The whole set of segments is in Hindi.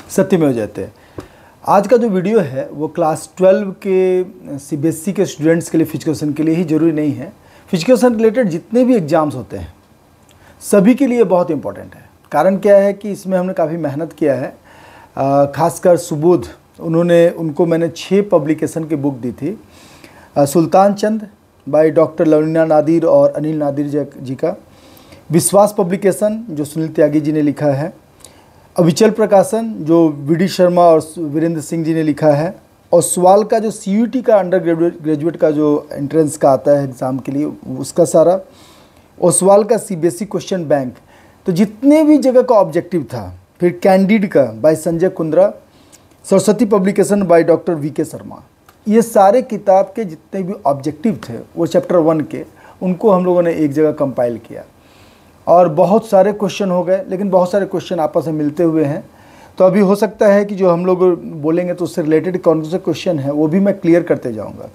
सत्यमेव जयते। आज का जो वीडियो है वो क्लास 12 के सीबीएसई के स्टूडेंट्स के लिए फिजिकल के लिए ही जरूरी नहीं है। फिजिकल रिलेटेड जितने भी एग्ज़ाम्स होते हैं सभी के लिए बहुत इंपॉर्टेंट है। कारण क्या है कि इसमें हमने काफ़ी मेहनत किया है। खासकर सुबोध उनको मैंने 6 पब्लिकेशन की बुक दी थी। सुल्तान चंद बाय डॉक्टर लवलीना नादिर और अनिल नादिर जी का, विश्वास पब्लिकेशन जो सुनील त्यागी जी ने लिखा है, अविचल प्रकाशन जो वी.डी. शर्मा और वीरेंद्र सिंह जी ने लिखा है, और सवाल का जो CUET का अंडर ग्रेजुएट का जो एंट्रेंस का आता है एग्ज़ाम के लिए उसका सारा, और सवाल का CBSE क्वेश्चन बैंक। तो जितने भी जगह का ऑब्जेक्टिव था, फिर कैंडिड का by Sanjay Kundra, Saraswati publication by doctor V.K. Sharma, ये सारे किताब के जितने भी ऑब्जेक्टिव थे वो चैप्टर 1 के, उनको हम लोगों ने एक जगह कंपाइल किया और बहुत सारे क्वेश्चन हो गए, लेकिन बहुत सारे क्वेश्चन आपस में मिलते हुए हैं। तो अभी हो सकता है कि जो हम लोग बोलेंगे तो उससे रिलेटेड कौन से क्वेश्चन है वो भी मैं क्लियर करते जाऊंगा।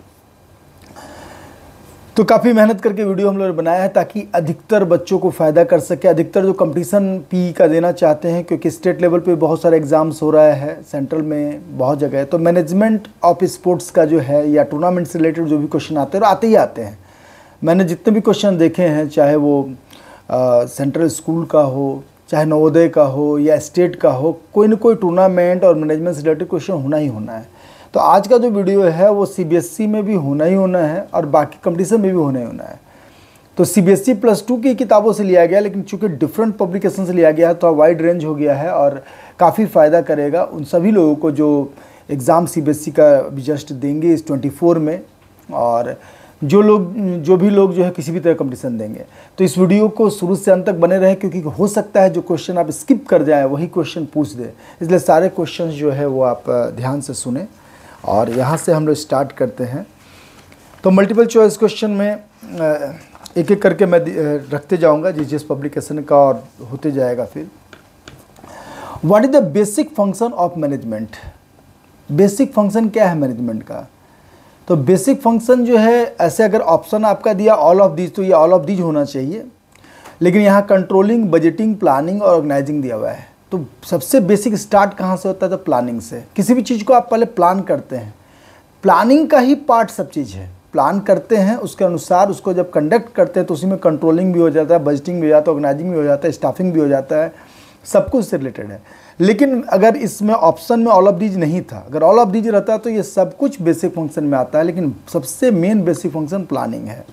तो काफ़ी मेहनत करके वीडियो हम लोगों ने बनाया है ताकि अधिकतर बच्चों को फ़ायदा कर सके। अधिकतर जो कंपटीशन PE का देना चाहते हैं, क्योंकि स्टेट लेवल पे बहुत सारे एग्ज़ाम्स हो रहा है, सेंट्रल में बहुत जगह है, तो मैनेजमेंट ऑफ स्पोर्ट्स का जो है या टूर्नामेंट से रिलेटेड जो भी क्वेश्चन आते हैं वो आते ही आते हैं। मैंने जितने भी क्वेश्चन देखे हैं, चाहे वो सेंट्रल स्कूल का हो, चाहे नवोदय का हो या स्टेट का हो, कोई ना कोई टूर्नामेंट और मैनेजमेंट से रिलेटेड क्वेश्चन होना ही होना है। तो आज का जो वीडियो है वो CBSE में भी होना ही होना है और बाकी कंपटीशन में भी होना ही होना है। तो CBSE +2 की किताबों से लिया गया, लेकिन चूंकि डिफरेंट पब्लिकेशन से लिया गया है तो वाइड रेंज हो गया है और काफ़ी फ़ायदा करेगा उन सभी लोगों को जो एग्ज़ाम CBSE का भी जस्ट देंगे इस 24 में, और जो भी लोग जो है किसी भी तरह कंपटीशन देंगे। तो इस वीडियो को शुरू से अंत तक बने रहे, क्योंकि हो सकता है जो क्वेश्चन आप स्किप कर जाएँ वही क्वेश्चन पूछ दे, इसलिए सारे क्वेश्चन जो है वो आप ध्यान से सुने। और यहाँ से हम लोग स्टार्ट करते हैं। तो मल्टीपल चॉइस क्वेश्चन में एक एक करके मैं रखते जाऊँगा जिस पब्लिकेशन का, और होते जाएगा। फिर what is the basic function of management. Basic function क्या है मैनेजमेंट का? तो बेसिक फंक्शन जो है, ऐसे अगर ऑप्शन आपका दिया ऑल ऑफ दीज, तो ये ऑल ऑफ दीज होना चाहिए, लेकिन यहाँ कंट्रोलिंग, बजटिंग, प्लानिंग और ऑर्गेनाइजिंग दिया हुआ है। तो सबसे बेसिक स्टार्ट कहाँ से होता है? तो प्लानिंग से। किसी भी चीज़ को आप पहले प्लान करते हैं, प्लानिंग का ही पार्ट सब चीज़ है। प्लान करते हैं, उसके अनुसार उसको जब कंडक्ट करते हैं तो उसी में कंट्रोलिंग भी हो जाता है, बजटिंग भी हो जाता है, ऑर्गेनाइजिंग भी हो जाता है, स्टाफिंग भी हो जाता है, सब कुछ से रिलेटेड है। लेकिन अगर इसमें ऑप्शन में ऑल ऑफ दीज नहीं था, अगर ऑल ऑफ दीज रहता तो ये सब कुछ बेसिक फंक्शन में आता है, लेकिन सबसे मेन बेसिक फंक्शन प्लानिंग है।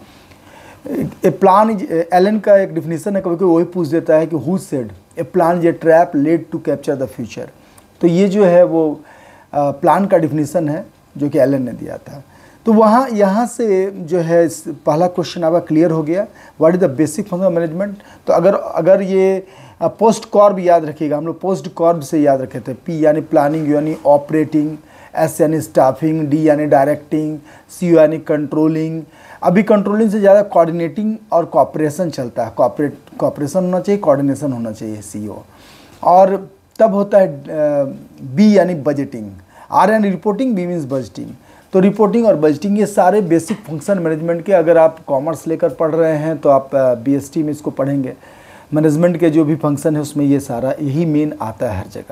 ए प्लान इज, एलन का एक डिफिनीशन है, कभी कभी वही पूछ देता है कि who said a plan is a trap laid to capture the future. तो ये जो है वो प्लान का डिफिनीशन है जो कि एलन ने दिया था। तो यहाँ से जो है पहला क्वेश्चन आपका क्लियर हो गया, what is the basic function of management. तो अगर ये पोस्ट कॉर्ब याद रखिएगा, हम लोग पोस्ट कॉर्ब से याद रखे थे। P यानी प्लानिंग, यानी ऑपरेटिंग, S यानी स्टाफिंग, D यानी डायरेक्टिंग, C यानी कंट्रोलिंग। अभी कंट्रोलिंग से ज़्यादा कोऑर्डिनेटिंग और कोऑपरेशन चलता है। कोऑपरेशन होना चाहिए, कोऑर्डिनेशन होना चाहिए, CO। और तब होता है B यानी बजटिंग, R यानी रिपोर्टिंग, B मीन्स बजटिंग। तो रिपोर्टिंग और बजटिंग ये सारे बेसिक फंक्शन मैनेजमेंट के, अगर आप कॉमर्स लेकर पढ़ रहे हैं तो आप BST में इसको पढ़ेंगे। मैनेजमेंट के जो भी फंक्शन है उसमें ये सारा यही मेन आता है हर जगह।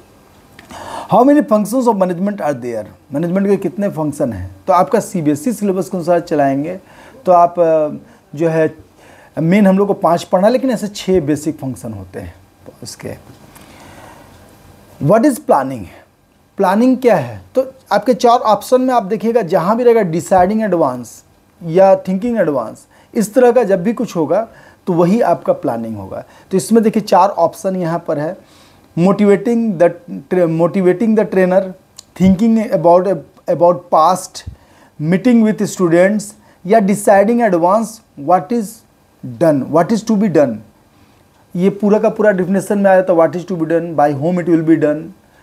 How many functions of management are there. Management के कितने फंक्शन हैं? तो आपका CBSE सिलेबस के अनुसार चलाएंगे तो आप जो है मेन हम लोग को 5 पढ़ना, लेकिन ऐसे 6 बेसिक फंक्शन होते हैं। तो इसके व्हाट इज़ प्लानिंग। प्लानिंग क्या है? तो आपके 4 ऑप्शन में आप देखिएगा, जहाँ भी रहेगा डिसाइडिंग एडवांस या थिंकिंग एडवांस, इस तरह का जब भी कुछ होगा तो वही आपका प्लानिंग होगा। तो इसमें देखिए 4 ऑप्शन यहाँ पर है। Motivating the trainer, thinking about past, meeting with students, या deciding advance what is done, what is to be done. ये पूरा का पूरा डिफिनेशन में आया था, what is to be done, by whom it will be done.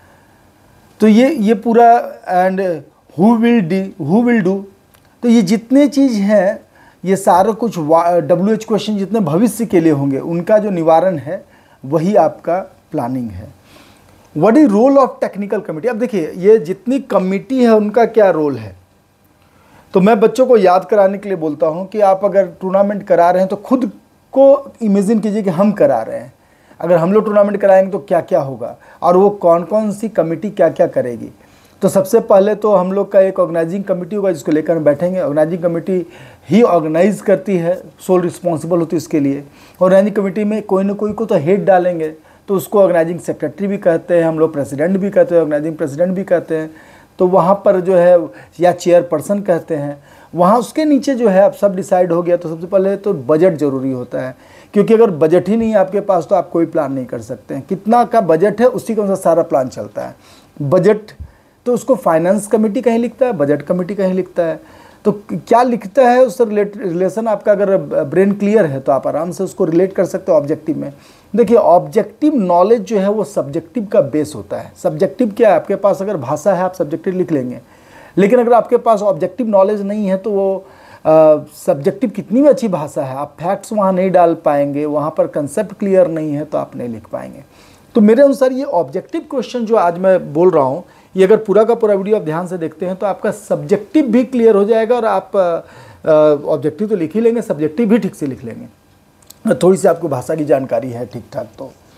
तो ये पूरा, एंड हु विल डू। तो ये जितने चीज़ हैं ये सारा कुछ WH क्वेश्चन जितने भविष्य के लिए होंगे उनका जो निवारण है वही आपका प्लानिंग है। What is role of technical committee. अब देखिए ये जितनी कमेटी है उनका क्या रोल है। तो मैं बच्चों को याद कराने के लिए बोलता हूं कि आप अगर टूर्नामेंट करा रहे हैं तो खुद को इमेजिन कीजिए कि हम करा रहे हैं। अगर हम लोग टूर्नामेंट कराएंगे तो क्या क्या होगा और वो कौन कौन सी कमेटी क्या क्या करेगी। तो सबसे पहले तो हम लोग का एक ऑर्गेनाइजिंग कमेटी होगा जिसको लेकर हम बैठेंगे। ऑर्गेनाइजिंग कमेटी ही ऑर्गेनाइज करती है, सोल रिस्पॉन्सिबल होती है इसके लिए। ऑर्गेनाइजिंग कमेटी में कोई ना कोई को तो हेड डालेंगे, तो उसको ऑर्गेनाइजिंग सेक्रेटरी भी कहते हैं, हम लोग प्रेसिडेंट भी कहते हैं, ऑर्गेनाइजिंग प्रेसिडेंट भी कहते हैं। तो वहाँ पर जो है या चेयरपर्सन कहते हैं, वहाँ उसके नीचे जो है अब सब डिसाइड हो गया। तो सबसे पहले तो बजट ज़रूरी होता है, क्योंकि अगर बजट ही नहीं है आपके पास तो आप कोई प्लान नहीं कर सकते हैं। कितना का बजट है उसी के अनुसार सारा प्लान चलता है। बजट तो उसको फाइनेंस कमेटी कहीं लिखता है, बजट कमेटी कहीं लिखता है। तो क्या लिखता है उससे रिलेशन आपका अगर ब्रेन क्लियर है तो आप आराम से उसको रिलेट कर सकते हो ऑब्जेक्टिव में। देखिए ऑब्जेक्टिव नॉलेज जो है वो सब्जेक्टिव का बेस होता है। सब्जेक्टिव क्या है, आपके पास अगर भाषा है आप सब्जेक्टिव लिख लेंगे, लेकिन अगर आपके पास ऑब्जेक्टिव नॉलेज नहीं है तो वो सब्जेक्टिव कितनी भी अच्छी भाषा है, आप फैक्ट्स वहाँ नहीं डाल पाएंगे, वहाँ पर कंसेप्ट क्लियर नहीं है तो आप नहीं लिख पाएंगे। तो मेरे अनुसार ये ऑब्जेक्टिव क्वेश्चन जो आज मैं बोल रहा हूँ, ये अगर पूरा का पूरा वीडियो आप ध्यान से देखते हैं तो आपका सब्जेक्टिव भी क्लियर हो जाएगा और आप ऑब्जेक्टिव तो लिख ही लेंगे, सब्जेक्टिव भी ठीक से लिख लेंगे। थोड़ी सी आपको भाषा की जानकारी है ठीक ठाक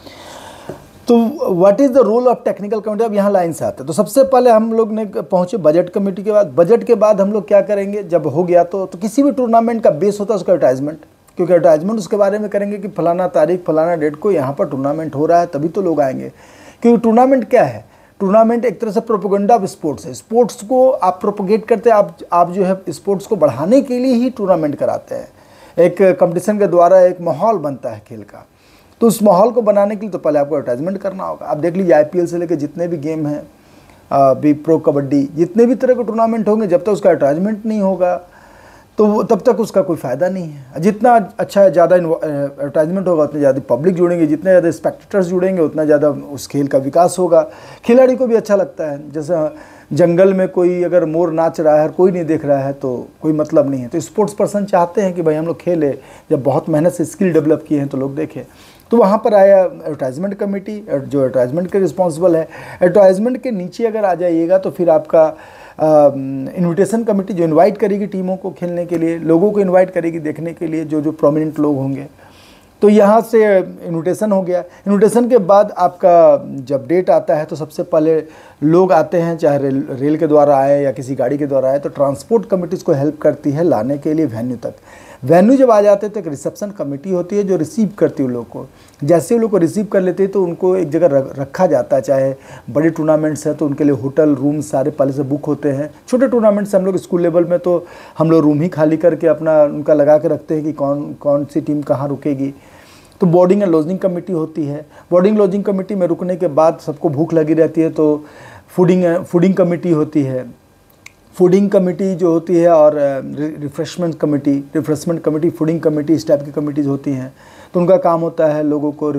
तो what is the role of technical committee. अब यहाँ लाइन से आते हैं। तो सबसे पहले हम लोग ने पहुँचे बजट कमेटी के बाद। बजट के बाद हम लोग क्या करेंगे, जब हो गया तो किसी भी टूर्नामेंट का बेस होता है उसका एडवर्टाइजमेंट, क्योंकि एडवर्टाइजमेंट उसके बारे में करेंगे कि फलाना तारीख फलाना डेट को यहाँ पर टूर्नामेंट हो रहा है, तभी तो लोग आएंगे। क्योंकि टूर्नामेंट क्या है, टूर्नामेंट एक तरह से प्रोपेगेंडा ऑफ स्पोर्ट्स है। स्पोर्ट्स को आप प्रोपोगेट करते हैं, आप जो है स्पोर्ट्स को बढ़ाने के लिए ही टूर्नामेंट कराते हैं। एक कंपटीशन के द्वारा एक माहौल बनता है खेल का, तो उस माहौल को बनाने के लिए तो पहले आपको एडवर्टाइजमेंट करना होगा। आप देख लीजिए IPL से लेकर जितने भी गेम हैं, भी प्रो कबड्डी, जितने भी तरह के टूर्नामेंट होंगे, जब तक उसका एडवर्टाइजमेंट नहीं होगा तो तब तक उसका कोई फ़ायदा नहीं है। जितना अच्छा ज़्यादा एडवर्टाइजमेंट होगा उतनी ज़्यादा पब्लिक जुड़ेंगे, जितने ज़्यादा स्पेक्टेटर्स जुड़ेंगे उतना ज़्यादा उस खेल का विकास होगा, खिलाड़ी को भी अच्छा लगता है। जैसे जंगल में कोई अगर मोर नाच रहा है और कोई नहीं देख रहा है तो कोई मतलब नहीं है। तो स्पोर्ट्स पर्सन चाहते हैं कि भाई हम लोग खेलें, जब बहुत मेहनत से स्किल डेवलप किए हैं तो लोग देखें। तो वहाँ पर आया एडवर्टाइजमेंट कमेटी, जो एडवर्टाइजमेंट के रिस्पॉन्सिबल है। एडवर्टाइजमेंट के नीचे अगर आ जाइएगा तो फिर आपका इनविटेशन कमेटी, जो इनवाइट करेगी टीमों को खेलने के लिए, लोगों को इनवाइट करेगी देखने के लिए, जो प्रोमिनेंट लोग होंगे। तो यहाँ से इनविटेशन हो गया। इनविटेशन के बाद आपका जब डेट आता है तो सबसे पहले लोग आते हैं, चाहे रेल के द्वारा आए या किसी गाड़ी के द्वारा आए, तो ट्रांसपोर्ट कमेटी उसको हेल्प करती है लाने के लिए वेन्यू तक। वेन्यू जब आ जाते हैं तो एक रिसेप्शन कमेटी होती है जो रिसीव करती है उन लोग को। जैसे वो लोग को रिसीव कर लेते हैं तो उनको एक जगह रखा जाता है। चाहे बड़े टूर्नामेंट्स हैं तो उनके लिए होटल रूम सारे पहले से बुक होते हैं। छोटे टूर्नामेंट्स हम लोग स्कूल लेवल में तो हम लोग रूम ही खाली करके अपना उनका लगा के रखते हैं कि कौन कौन सी टीम कहाँ रुकेगी। तो बोर्डिंग एंड लॉजिंग कमेटी होती है। बोर्डिंग लॉजिंग कमेटी में रुकने के बाद सबको भूख लगी रहती है तो फूडिंग कमेटी होती है। फूडिंग कमेटी जो होती है और रिफ्रेशमेंट कमेटी, फूडिंग कमेटी, इस टाइप की कमेटीज़ होती हैं। तो उनका काम होता है लोगों को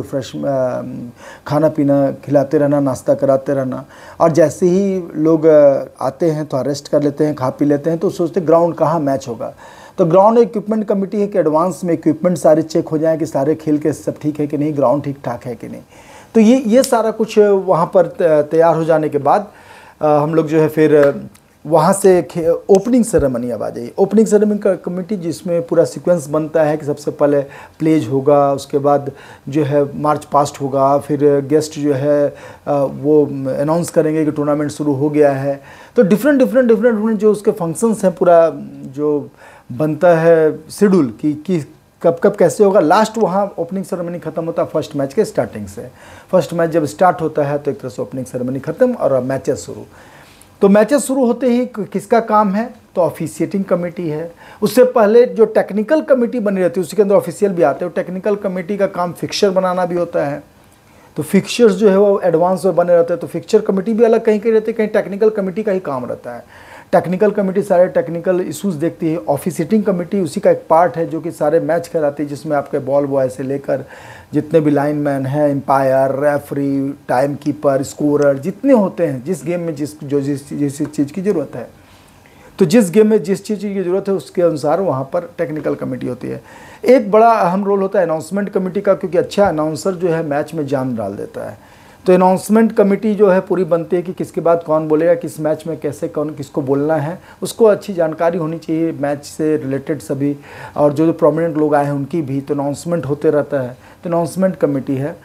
खाना पीना खिलाते रहना, नाश्ता कराते रहना। और जैसे ही लोग आते हैं तो अरेस्ट कर लेते हैं, खा पी लेते हैं, तो सोचते ग्राउंड कहाँ मैच होगा। तो ग्राउंड इक्विपमेंट कमेटी है कि एडवांस में इक्विपमेंट सारे चेक हो जाएं कि सारे खेल के सब ठीक है कि नहीं, ग्राउंड ठीक ठाक है कि नहीं। तो ये सारा कुछ वहाँ पर तैयार हो जाने के बाद हम लोग जो है फिर वहाँ से ओपनिंग सेरेमनी अब आ जाइए। ओपनिंग सेरेमनी का कमेटी जिसमें पूरा सीक्वेंस बनता है कि सबसे पहले प्लेज होगा, उसके बाद जो है मार्च पास्ट होगा, फिर गेस्ट जो है वो अनाउंस करेंगे कि टूर्नामेंट शुरू हो गया है। तो डिफरेंट जो उसके फंक्शंस हैं, पूरा जो बनता है शेड्यूल कि कब कैसे होगा। लास्ट वहाँ ओपनिंग सेरेमनी खत्म होता है फर्स्ट मैच के स्टार्टिंग से। फर्स्ट मैच जब स्टार्ट होता है तो एक तरह से ओपनिंग सेरेमनी खत्म और मैचेस शुरू। तो मैचेस शुरू होते ही किसका काम है, तो ऑफिशिएटिंग कमेटी है। उससे पहले जो टेक्निकल कमेटी बनी रहती है उसके अंदर ऑफिशियल भी आते हैं। टेक्निकल कमेटी का काम फिक्सचर बनाना भी होता है। तो फिक्सचर्स जो है वो एडवांस में बने रहते हैं। तो फिक्सचर कमेटी भी अलग कहीं रहती है, कहीं टेक्निकल कमेटी का ही काम रहता है। टेक्निकल कमेटी सारे टेक्निकल इश्यूज देखती है। ऑफिशिएटिंग कमेटी उसी का एक पार्ट है जो कि सारे मैच कराती है, जिसमें आपके बॉल बॉय से लेकर जितने भी लाइनमैन हैं, umpire, referee, time keeper, scorer, जितने होते हैं, जिस गेम में जिस चीज़ की ज़रूरत है, तो जिस गेम में जिस चीज़ की ज़रूरत है उसके अनुसार वहाँ पर टेक्निकल कमेटी होती है। एक बड़ा अहम रोल होता है अनाउंसमेंट कमेटी का, क्योंकि अच्छा अनाउंसर जो है मैच में जान डाल देता है। तो अनाउंसमेंट कमेटी जो है पूरी बनती है कि किसके बाद कौन बोलेगा, किस मैच में कैसे कौन किसको बोलना है, उसको अच्छी जानकारी होनी चाहिए मैच से रिलेटेड सभी, और जो प्रोमिनेंट लोग आए हैं उनकी भी। तो अनाउंसमेंट होते रहता है। तो अनाउंसमेंट कमेटी है।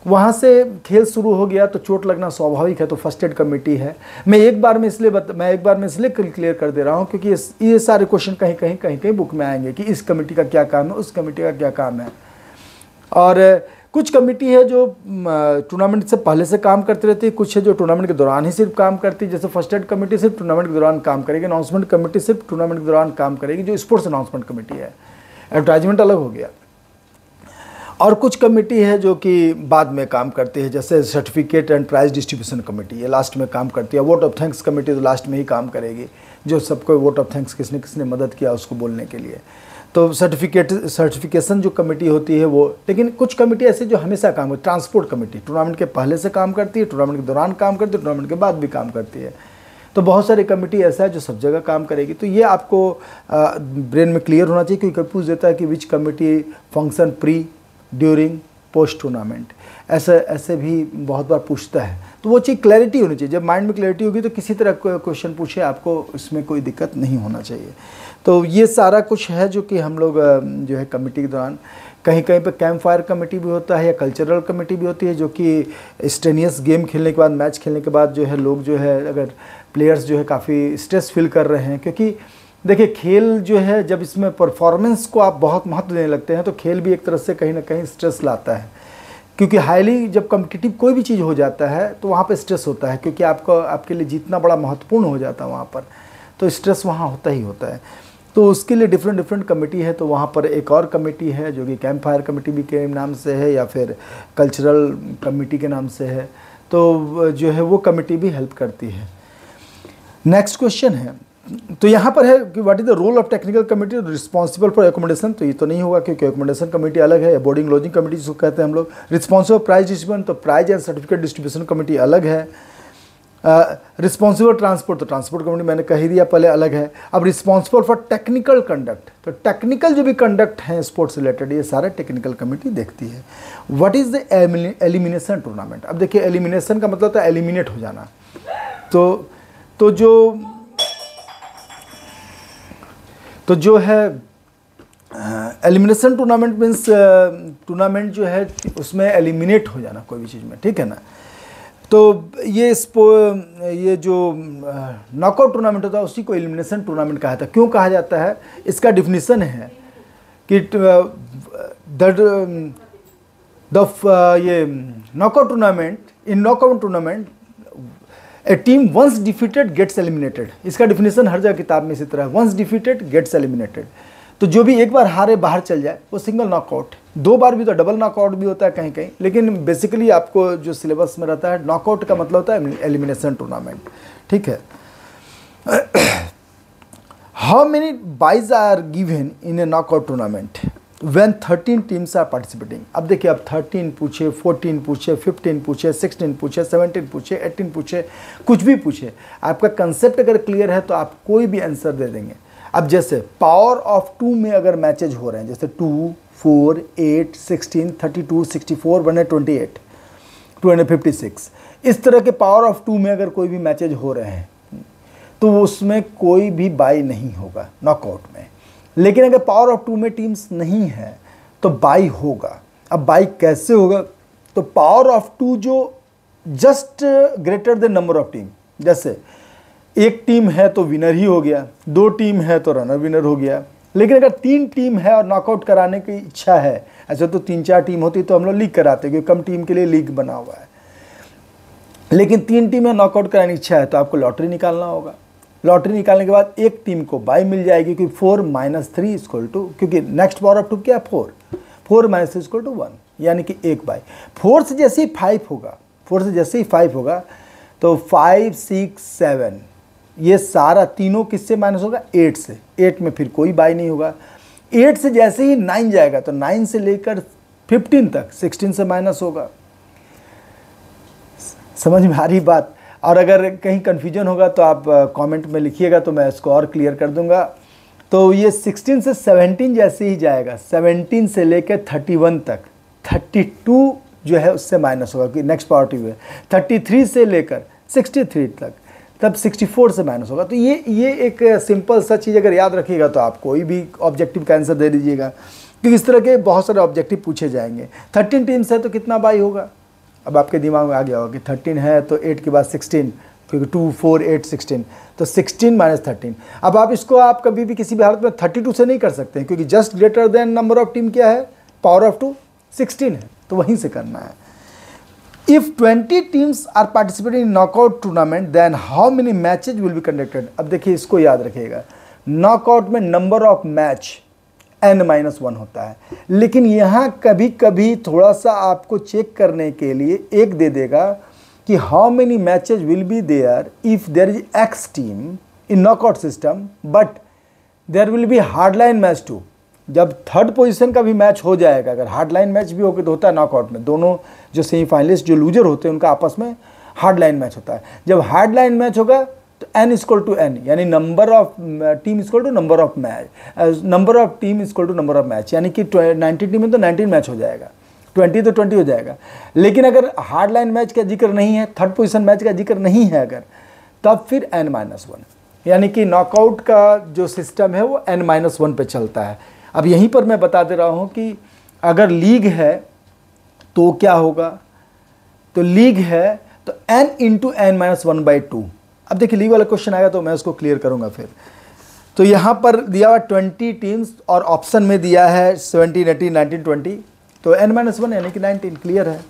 वहाँ से खेल शुरू हो गया तो चोट लगना स्वाभाविक है, तो फर्स्ट एड कमेटी है। मैं एक बार में इसलिए क्लियर कर दे रहा हूँ क्योंकि ये सारे क्वेश्चन कहीं बुक में आएंगे कि इस कमेटी का क्या काम है, उस कमेटी का क्या काम है। और कुछ कमेटी है जो टूर्नामेंट से पहले से काम करती रहती है, कुछ है जो टूर्नामेंट के दौरान ही सिर्फ काम करती है। जैसे फर्स्ट एड कमेटी सिर्फ टूर्नामेंट के दौरान काम करेगी, अनाउंसमेंट कमेटी सिर्फ टूर्नामेंट के दौरान काम करेगी, जो स्पोर्ट्स अनाउंसमेंट कमेटी है। एडवर्टाइजमेंट अलग हो गया। और कुछ कमेटी है जो कि बाद में काम करती है, जैसे certificate and prize distribution committee, ये लास्ट में काम करती है। वोट ऑफ थैंक्स कमेटी तो लास्ट में ही काम करेगी, जो सबको वोट ऑफ थैंक्स किसने किसने मदद किया उसको बोलने के लिए। तो सर्टिफिकेशन जो कमेटी होती है वो, लेकिन कुछ कमेटी ऐसी जो हमेशा काम करती है। ट्रांसपोर्ट कमेटी टूर्नामेंट के पहले से काम करती है, टूर्नामेंट के दौरान काम करती है, टूर्नामेंट के बाद भी काम करती है। तो बहुत सारी कमेटी ऐसा है जो सब जगह काम करेगी। तो ये आपको ब्रेन में क्लियर होना चाहिए, क्योंकि पूछ देता है कि which committee function pre, during, post tournament, ऐसे भी बहुत बार पूछता है। तो वो चीज़ क्लैरिटी होनी चाहिए। जब माइंड में क्लैरिटी होगी तो किसी तरह क्वेश्चन पूछे आपको इसमें कोई दिक्कत नहीं होना चाहिए। तो ये सारा कुछ है जो कि हम लोग जो है कमेटी के दौरान, कहीं कहीं पे कैंप फायर कमेटी भी होता है या कल्चरल कमेटी भी होती है, जो कि स्टेनियस गेम खेलने के बाद, मैच खेलने के बाद जो है लोग जो है, अगर प्लेयर्स जो है काफ़ी स्ट्रेस फील कर रहे हैं, क्योंकि देखिए खेल जो है जब इसमें परफॉर्मेंस को आप बहुत महत्व देने लगते हैं तो खेल भी एक तरह से कहीं ना कहीं स्ट्रेस लाता है। क्योंकि हाईली जब कम्पिटिटिव कोई भी चीज़ हो जाता है तो वहाँ पे स्ट्रेस होता है, क्योंकि आपके लिए जीतना बड़ा महत्वपूर्ण हो जाता है वहाँ पर, तो स्ट्रेस वहाँ होता ही होता है। तो उसके लिए डिफरेंट कमेटी है। तो वहाँ पर एक और कमेटी है जो कि कैंप फायर कमेटी भी के नाम से है या फिर कल्चरल कमेटी के नाम से है। तो जो है वो कमेटी भी हेल्प करती है। नेक्स्ट क्वेश्चन है, तो यहाँ पर है कि what is the role of technical committee responsible for accommodation. तो ये तो नहीं होगा क्योंकि एकोमोडेशन कमेटी अलग है, बोर्डिंग लॉजिंग कमेटी जिसको कहते हैं हम लोग। रिस्पॉन्सिबल प्राइज डिस्ट्रीब्यूशन, तो prize and certificate distribution committee अलग है। रिस्पॉन्सिबल ट्रांसपोर्ट, तो ट्रांसपोर्ट कमेटी मैंने कह ही दिया पहले, अलग है। अब रिस्पॉन्सिबल फॉर टेक्निकल कंडक्ट, तो टेक्निकल जो भी कंडक्ट हैं स्पोर्ट्स रिलेटेड, ये सारे टेक्निकल कमेटी देखती है। What is the elimination tournament. अब देखिए एलिमिनेशन का मतलब था एलिमिनेट हो जाना। तो जो है एलिमिनेशन टूर्नामेंट मीन्स टूर्नामेंट जो है उसमें एलिमिनेट हो जाना कोई भी चीज़ में, ठीक है ना। तो ये जो नॉकआउट टूर्नामेंट होता है उसी को एलिमिनेशन टूर्नामेंट कहा जाता है। क्यों कहा जाता है, इसका डिफिनीसन है कि ये knockout tournament, in knockout tournament a team once defeated gets eliminated. इसका डिफिनीसन हर जगह किताब में इसी तरह है, वंस डिफीटेड गेट्स एलिमिनेटेड। तो जो भी एक बार हारे बाहर चल जाए वो सिंगल नॉकआउट, दो बार भी तो डबल नॉकआउट भी होता है कहीं कहीं, लेकिन बेसिकली आपको जो सिलेबस में रहता है नॉकआउट का मतलब होता है एलिमिनेशन टूर्नामेंट, ठीक है। How many byes are given in a knockout tournament when 13 teams are participating. अब देखिए, अब 13 पूछे, 14 पूछे, 15 पूछे, 16 पूछे, 17 पूछे, 18 पूछे, कुछ भी पूछे, आपका कंसेप्ट अगर क्लियर है तो आप कोई भी आंसर दे देंगे। अब जैसे पावर ऑफ 2 में अगर मैचेज हो रहे हैं, जैसे 2, 4, 8, 16, 32, 64, 128, 256, इस तरह के पावर ऑफ 2 में अगर कोई भी मैचेज हो रहे हैं तो उसमें कोई भी बाई नहीं होगा नॉकआउट में। लेकिन अगर पावर ऑफ 2 में टीम्स नहीं है तो बाई होगा। अब बाई कैसे होगा, तो पावर ऑफ 2 जो just greater than number of team, जैसे एक टीम है तो विनर ही हो गया, 2 टीम है तो रनर विनर हो गया। लेकिन अगर 3 टीम है और नॉकआउट कराने की इच्छा है, ऐसे तो 3-4 टीम होती तो हम लोग लीग कराते, क्योंकि कम टीम के लिए लीग बना हुआ है। लेकिन 3 टीमें नॉकआउट कराने की इच्छा है तो आपको लॉटरी निकालना होगा। लॉटरी निकालने के बाद एक टीम को बाई मिल जाएगी, क्योंकि 4 - 3 = क्योंकि नेक्स्ट पावर ऑफ 2 क्या है 4, 4 - 3 = 1, यानी कि एक बाई। 4 से जैसे ही 5 होगा, 4 से जैसे ही 5 होगा तो 5, 6, 7 ये सारा तीनों किससे माइनस होगा, 8 से। 8 में फिर कोई बाई नहीं होगा। 8 से जैसे ही 9 जाएगा तो 9 से लेकर 15 तक 16 से माइनस होगा। समझ में आ रही बात। और अगर कहीं कन्फ्यूजन होगा तो आप कमेंट में लिखिएगा तो मैं इसको और क्लियर कर दूंगा। तो ये 16 से 17 जैसे ही जाएगा, 17 से लेकर 31 तक 32 जो है उससे माइनस होगा कि नेक्स्ट पावर है। 33 से लेकर 63 तक तब 64 से माइनस होगा। तो ये एक सिंपल सा चीज़ अगर याद रखिएगा तो आप कोई भी ऑब्जेक्टिव का आंसर दे दीजिएगा, क्योंकि इस तरह के बहुत सारे ऑब्जेक्टिव पूछे जाएंगे। 13 टीम्स है तो कितना बाई होगा, अब आपके दिमाग में आ गया होगा कि 13 है तो 8 के बाद 16, क्योंकि 2 4 8 16, तो 16 माइनस 13। अब आप इसको आप कभी भी किसी भी हालत में 32 से नहीं कर सकते हैं, क्योंकि just greater than number of team क्या है, पावर ऑफ 2 16 है, तो वहीं से करना है। If 20 teams are participating in knockout tournament, then how many matches will be conducted? अब देखिए इसको याद रखिएगा, नॉकआउट में नंबर ऑफ मैच n-1 होता है, लेकिन यहाँ कभी कभी थोड़ा सा आपको चेक करने के लिए एक दे देगा कि how many matches will be there if there is X team in knockout system, but there will be hard line match too. जब थर्ड पोजीशन का भी मैच हो जाएगा, अगर हार्ड लाइन मैच भी होगा तो होता है नॉकआउट में, दोनों जो सेमीफाइनलिस्ट जो लूजर होते हैं उनका आपस में हार्ड लाइन मैच होता है। जब हार्ड लाइन मैच होगा तो n=n, यानी number of team equal to number of match, number of team equal to number of match, यानी कि 90 टीम में तो 19 मैच हो जाएगा, 20 तो 20 हो जाएगा। लेकिन अगर हार्ड लाइन मैच का जिक्र नहीं है, थर्ड पोजीशन मैच का जिक्र नहीं है अगर, तब फिर n-1, यानी कि नॉकआउट का जो सिस्टम है वो n-1 पे चलता है। अब यहीं पर मैं बता दे रहा हूँ कि अगर लीग है तो क्या होगा, तो लीग है तो n×n-1/2। अब देखिए लीग वाला क्वेश्चन आएगा तो मैं उसको क्लियर करूँगा फिर। तो यहाँ पर दिया हुआ 20 टीम्स और ऑप्शन में दिया है 17 18 19 20, तो n-1 यानी कि 19, क्लियर है।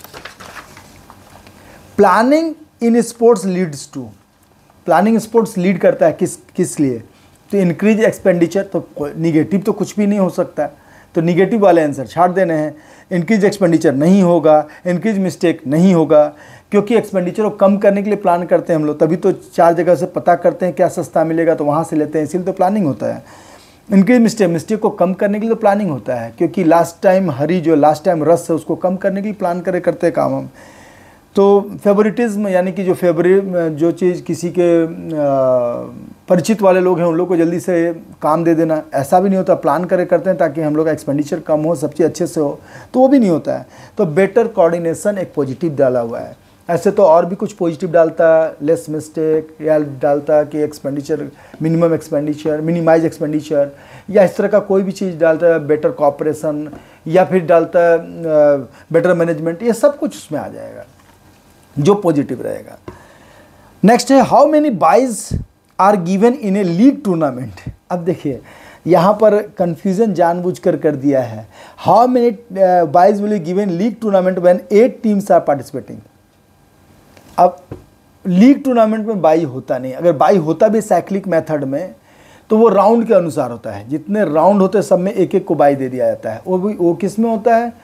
Planning in sports leads to, planning sports lead करता है किस लिए, तो इंक्रीज एक्सपेंडिचर, तो निगेटिव तो कुछ भी नहीं हो सकता, तो निगेटिव वाले आंसर छाट देने हैं। इंक्रीज एक्सपेंडिचर नहीं होगा, इंक्रीज मिस्टेक नहीं होगा, क्योंकि एक्सपेंडिचर को कम करने के लिए प्लान करते हैं हम लोग, तभी तो 4 जगह से पता करते हैं क्या सस्ता मिलेगा तो वहाँ से लेते हैं, इसीलिए तो प्लानिंग होता है। इंक्रीज मिस्टेक को कम करने के लिए तो प्लानिंग होता है, क्योंकि लास्ट टाइम लास्ट टाइम रस है उसको कम करने के लिए प्लान करते हैं काम हम। तो फेवरेटिज्म, यानी कि जो चीज़ किसी के परिचित वाले लोग हैं उन लोग को जल्दी से काम दे देना, ऐसा भी नहीं होता, प्लान करते हैं ताकि हम लोग का एक्सपेंडिचर कम हो, सब चीज़ अच्छे से हो, तो वो भी नहीं होता है। तो बेटर कोऑर्डिनेशन एक पॉजिटिव डाला हुआ है, ऐसे तो और भी कुछ पॉजिटिव डालता, लेस मिस्टेक, या डालता कि expenditure minimum expenditure, minimize expenditure, या इस तरह का कोई भी चीज़ डालता है, बेटर कॉपरेशन, या फिर डालता है बेटर मैनेजमेंट, ये सब कुछ उसमें आ जाएगा जो पॉजिटिव रहेगा। नेक्स्ट है how many byes are given in a league tournament. अब देखिए यहाँ पर कंफ्यूजन जानबूझकर कर दिया है, how many byes will be given league tournament when 8 teams are participating. अब लीग टूर्नामेंट में बाई होता नहीं, अगर बाई होता भी साइक्लिक मेथड में तो वो राउंड के अनुसार होता है, जितने राउंड होते हैं सब में एक एक को बाई दे दिया जाता है। वो किस में होता है,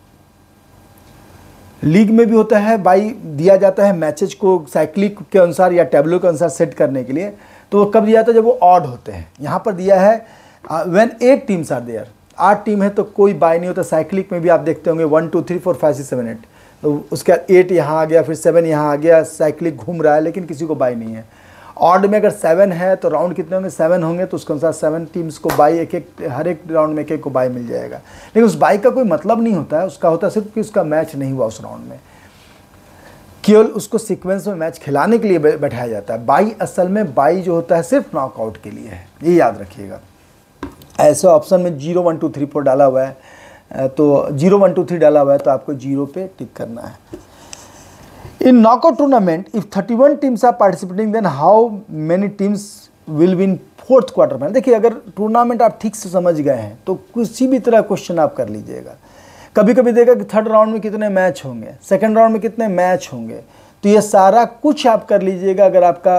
लीग में भी होता है, बाई दिया जाता है मैचेज को साइक्लिक के अनुसार या टेबलो के अनुसार सेट करने के लिए। तो वो कब दिया जाता है, जब वो ऑड होते हैं। यहाँ पर दिया है when 8 teams are there, 8 team है तो कोई बाई नहीं होता। साइक्लिक में भी आप देखते होंगे 1 2 3 4 5 6 7 8, तो उसके बाद 8 यहाँ आ गया, फिर 7 यहाँ आ गया, साइक्लिक घूम रहा है लेकिन किसी को बाई नहीं है। ऑड में अगर 7 है तो राउंड कितने होंगे, 7 होंगे, तो उसके अनुसार 7 टीम्स को बाई हर एक राउंड में एक को बाई मिल जाएगा। लेकिन उस बाई का कोई मतलब नहीं होता है, उसका होता है सिर्फ कि उसका मैच नहीं हुआ उस राउंड में, केवल उसको सीक्वेंस में मैच खिलाने के लिए बैठाया जाता है। बाई असल में बाई जो होता है सिर्फ नॉकआउट के लिए है, ये याद रखिएगा। ऐसे ऑप्शन में 0 1 2 3 4 डाला हुआ है, तो 0 1 2 3 डाला हुआ है तो आपको 0 पे टिक करना है। In knockout tournament, if 31 teams are participating, then how many teams will win fourth quarter final? देखिए अगर टूर्नामेंट आप ठीक से समझ गए हैं तो किसी भी तरह क्वेश्चन आप कर लीजिएगा। कभी कभी देखा कि थर्ड राउंड में कितने मैच होंगे, सेकंड राउंड में कितने मैच होंगे, तो ये सारा कुछ आप कर लीजिएगा अगर आपका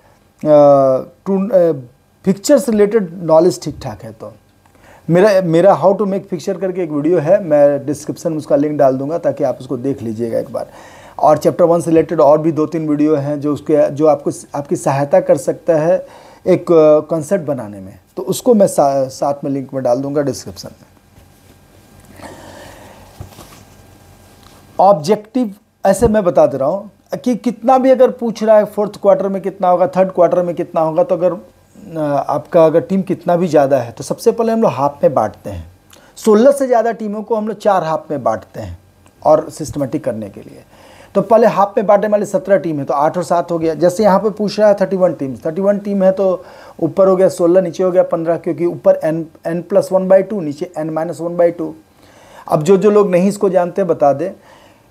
पिक्चर से रिलेटेड नॉलेज ठीक ठाक है। तो मेरा हाउ टू मेक पिक्चर करके एक वीडियो है, मैं डिस्क्रिप्शन में उसका लिंक डाल दूंगा ताकि आप उसको देख लीजिएगा एक बार। और चैप्टर 1 से रिलेटेड और भी 2-3 वीडियो हैं जो आपको आपकी सहायता कर सकता है एक कॉन्सेप्ट बनाने में, तो उसको मैं साथ में लिंक में डाल दूंगा डिस्क्रिप्शन में। ऑब्जेक्टिव ऐसे मैं बता दे रहा हूँ कि कितना भी अगर पूछ रहा है फोर्थ क्वार्टर में कितना होगा, थर्ड क्वार्टर में कितना होगा, तो अगर आपका अगर टीम कितना भी ज़्यादा है तो सबसे पहले हम लोग हाफ में बांटते हैं। 16 से ज़्यादा टीमों को हम लोग 4 हाफ में बांटते हैं और सिस्टमेटिक करने के लिए। तो पहले हाफ में बांटने वाले 17 टीम है तो 8 और 7 हो गया। जैसे यहाँ पे पूछ रहा है 31 टीम है तो ऊपर हो गया 16, नीचे हो गया 15, क्योंकि ऊपर n+1/2, नीचे n-1/2। अब जो लोग नहीं इसको जानते बता दें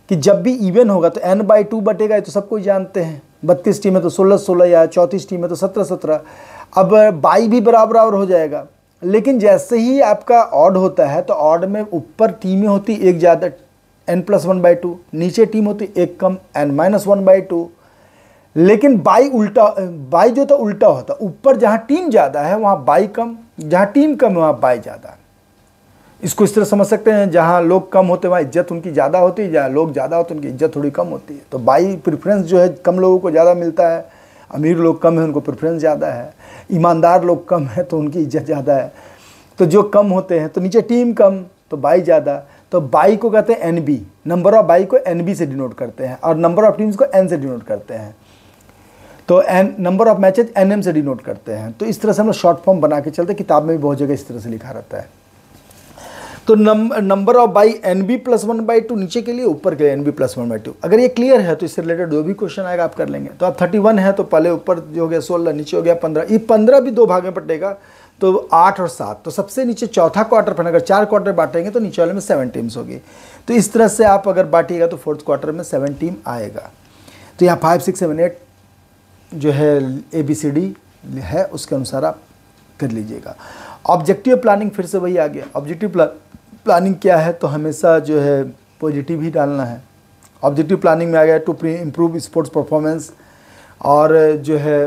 कि जब भी इवन होगा तो n/2 बटेगा, ये तो सब कोई जानते हैं। 32 टीम है तो 16-16 या 34 टीम है तो 17-17। अब बाई भी बराबर हो जाएगा। लेकिन जैसे ही आपका ऑड होता है तो ऑड में ऊपर टीमें होती एक ज़्यादा n+1/2, नीचे टीम होती एक कम n-1/2। लेकिन बाई उल्टा, बाई जो था उल्टा होता, ऊपर जहाँ टीम ज़्यादा है वहाँ बाई कम, जहाँ टीम कम है वहाँ बाई ज़्यादा। इसको इस तरह समझ सकते हैं, जहाँ लोग कम होते हैं वहाँ इज्जत उनकी ज़्यादा होती है, जहाँ लोग ज़्यादा होते हैं उनकी इज्जत थोड़ी कम होती है। तो बाई प्रेफरेंस जो है कम लोगों को ज़्यादा मिलता है, अमीर लोग कम है उनको प्रेफरेंस ज़्यादा है, ईमानदार लोग कम है तो उनकी इज्जत ज़्यादा है। तो जो कम होते हैं तो नीचे टीम कम तो बाई ज़्यादा। तो बाई को कहते हैं NB, नंबर ऑफ बाई को NB से डिनोट करते हैं और नंबर ऑफ टीम्स को N से डिनोट करते हैं। तो नंबर ऑफ मैचेज NM से डिनोट करते हैं। तो इस तरह से हम लोग शॉर्ट फॉर्म बना के चलते, किताब में भी बहुत जगह इस तरह से लिखा रहता है। तो नंबर ऑफ बाई NB+1/2 नीचे के लिए, ऊपर के लिए NB+1/2। अगर ये क्लियर है तो इससे रिलेटेड जो भी क्वेश्चन आएगा आप कर लेंगे। तो आप 31 है तो पहले ऊपर जो हो गया 16, नीचे हो गया 15। ये 15 भी दो भाग में बटेगा तो 8 और 7। तो सबसे नीचे चौथा क्वार्टर पर अगर 4 क्वार्टर बांटेंगे तो नीचे वाले में 7 टीम्स होगी। तो इस तरह से आप अगर बांटिएगा तो फोर्थ क्वार्टर में 7 टीम आएगा। तो यहाँ 5, 6, 7, 8 जो है ABCD है, उसके अनुसार आप कर लीजिएगा। ऑब्जेक्टिव प्लानिंग फिर से वही आ गया। ऑब्जेक्टिव प्लानिंग क्या है, तो हमेशा जो है पॉजिटिव ही डालना है। ऑब्जेक्टिव प्लानिंग में आ गया टू इम्प्रूव स्पोर्ट्स परफॉर्मेंस, और जो है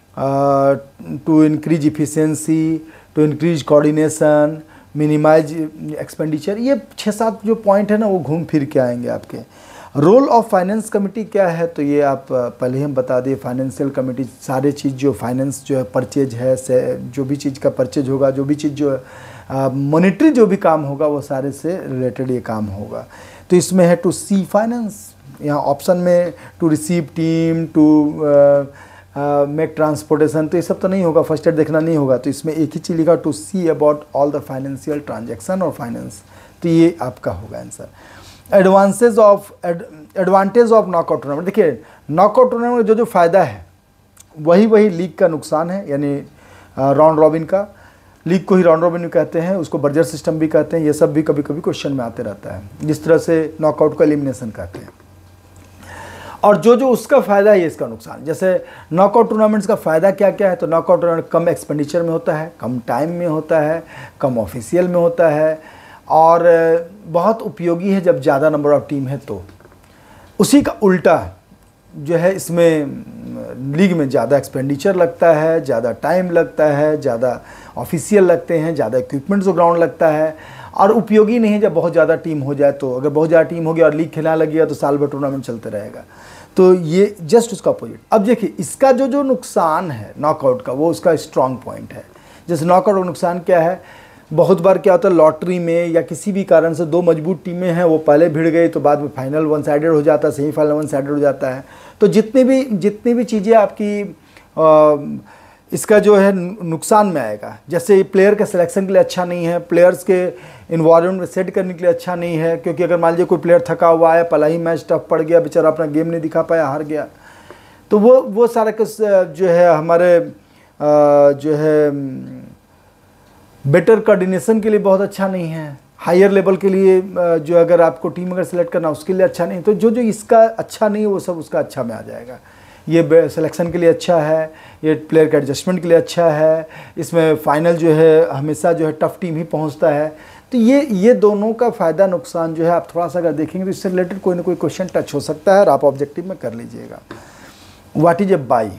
to increase efficiency, to increase coordination, minimize expenditure. ये 6-7 जो पॉइंट है ना वो घूम फिर के आएंगे आपके। रोल ऑफ फाइनेंस कमेटी क्या है, तो ये आप पहले ही हम बता दिए। फाइनेंशियल कमेटी सारे चीज़ जो फाइनेंस जो है परचेज है, से जो भी चीज़ का परचेज होगा, जो भी चीज़ जो मॉनिटरी जो भी काम होगा वो सारे से रिलेटेड ये काम होगा। तो इसमें है टू सी फाइनेंस, यहाँ ऑप्शन में to receive team, to make transportation, तो ये सब तो नहीं होगा, फर्स्ट एड देखना नहीं होगा। तो इसमें एक ही चीज़ लिखा, to see about all the financial transaction और फाइनेंस। तो ये आपका होगा answer. Advantage of knockout tournament, देखिए नॉकआउट टूर्नामेंट में जो फ़ायदा है वही लीग का नुकसान है, यानी राउंड रॉबिन का। लीग को ही राउंड रॉबिन कहते हैं, उसको बर्जर सिस्टम भी कहते हैं। ये सब भी कभी कभी क्वेश्चन में आते रहता है, जिस तरह से नॉकआउट को एलिमिनेशन कहते हैं। और जो उसका फ़ायदा है ये इसका नुकसान। जैसे नॉकआउट टूर्नामेंट्स का फ़ायदा क्या क्या है, तो नॉकआउट टूर्नामेंट कम एक्सपेंडिचर में होता है, कम टाइम में होता है, कम ऑफिशियल में होता है, और बहुत उपयोगी है जब ज़्यादा नंबर ऑफ टीम है। तो उसी का उल्टा जो है इसमें लीग में ज़्यादा एक्सपेंडिचर लगता है, ज़्यादा टाइम लगता है, ज़्यादा ऑफिशियल लगते हैं, ज़्यादा इक्विपमेंट्स और ग्राउंड लगता है, और उपयोगी नहीं है जब बहुत ज़्यादा टीम हो जाए। तो अगर बहुत ज़्यादा टीम हो गया और लीग खिलाने लग गया तो साल भर टूर्नामेंट चलते रहेगा। तो ये जस्ट उसका अपोजिट। अब देखिए इसका जो नुकसान है नॉकआउट का, वो उसका स्ट्रॉन्ग पॉइंट है। जैसे नॉकआउट का नुकसान क्या है, बहुत बार क्या होता है लॉटरी में या किसी भी कारण से दो मजबूत टीमें हैं, वो पहले भिड़ गई तो बाद में फाइनल वन साइडेड हो जाता है, सेमीफाइनल वन साइडेड हो जाता है। तो जितनी भी चीज़ें आपकी इसका जो है नुकसान में आएगा। जैसे प्लेयर के सिलेक्शन के लिए अच्छा नहीं है, प्लेयर्स के इन्वायरमेंट में सेट करने के लिए अच्छा नहीं है, क्योंकि अगर मान लीजिए कोई प्लेयर थका हुआ है, पहला ही मैच टफ पड़ गया, बेचारा अपना गेम नहीं दिखा पाया, हार गया, तो वो सारा जो है हमारे जो है बेटर कोऑर्डिनेशन के लिए बहुत अच्छा नहीं है। हायर लेवल के लिए जो अगर आपको टीम अगर सेलेक्ट करना उसके लिए अच्छा नहीं। तो जो इसका अच्छा नहीं है वो सब उसका अच्छा में आ जाएगा। ये सिलेक्शन के लिए अच्छा है, ये प्लेयर के एडजस्टमेंट के लिए अच्छा है, इसमें फाइनल जो है हमेशा जो है टफ टीम ही पहुंचता है। तो ये दोनों का फ़ायदा नुकसान जो है आप थोड़ा सा अगर देखेंगे तो इससे रिलेटेड कोई ना कोई क्वेश्चन टच हो सकता है और आप ऑब्जेक्टिव में कर लीजिएगा। What is a bye?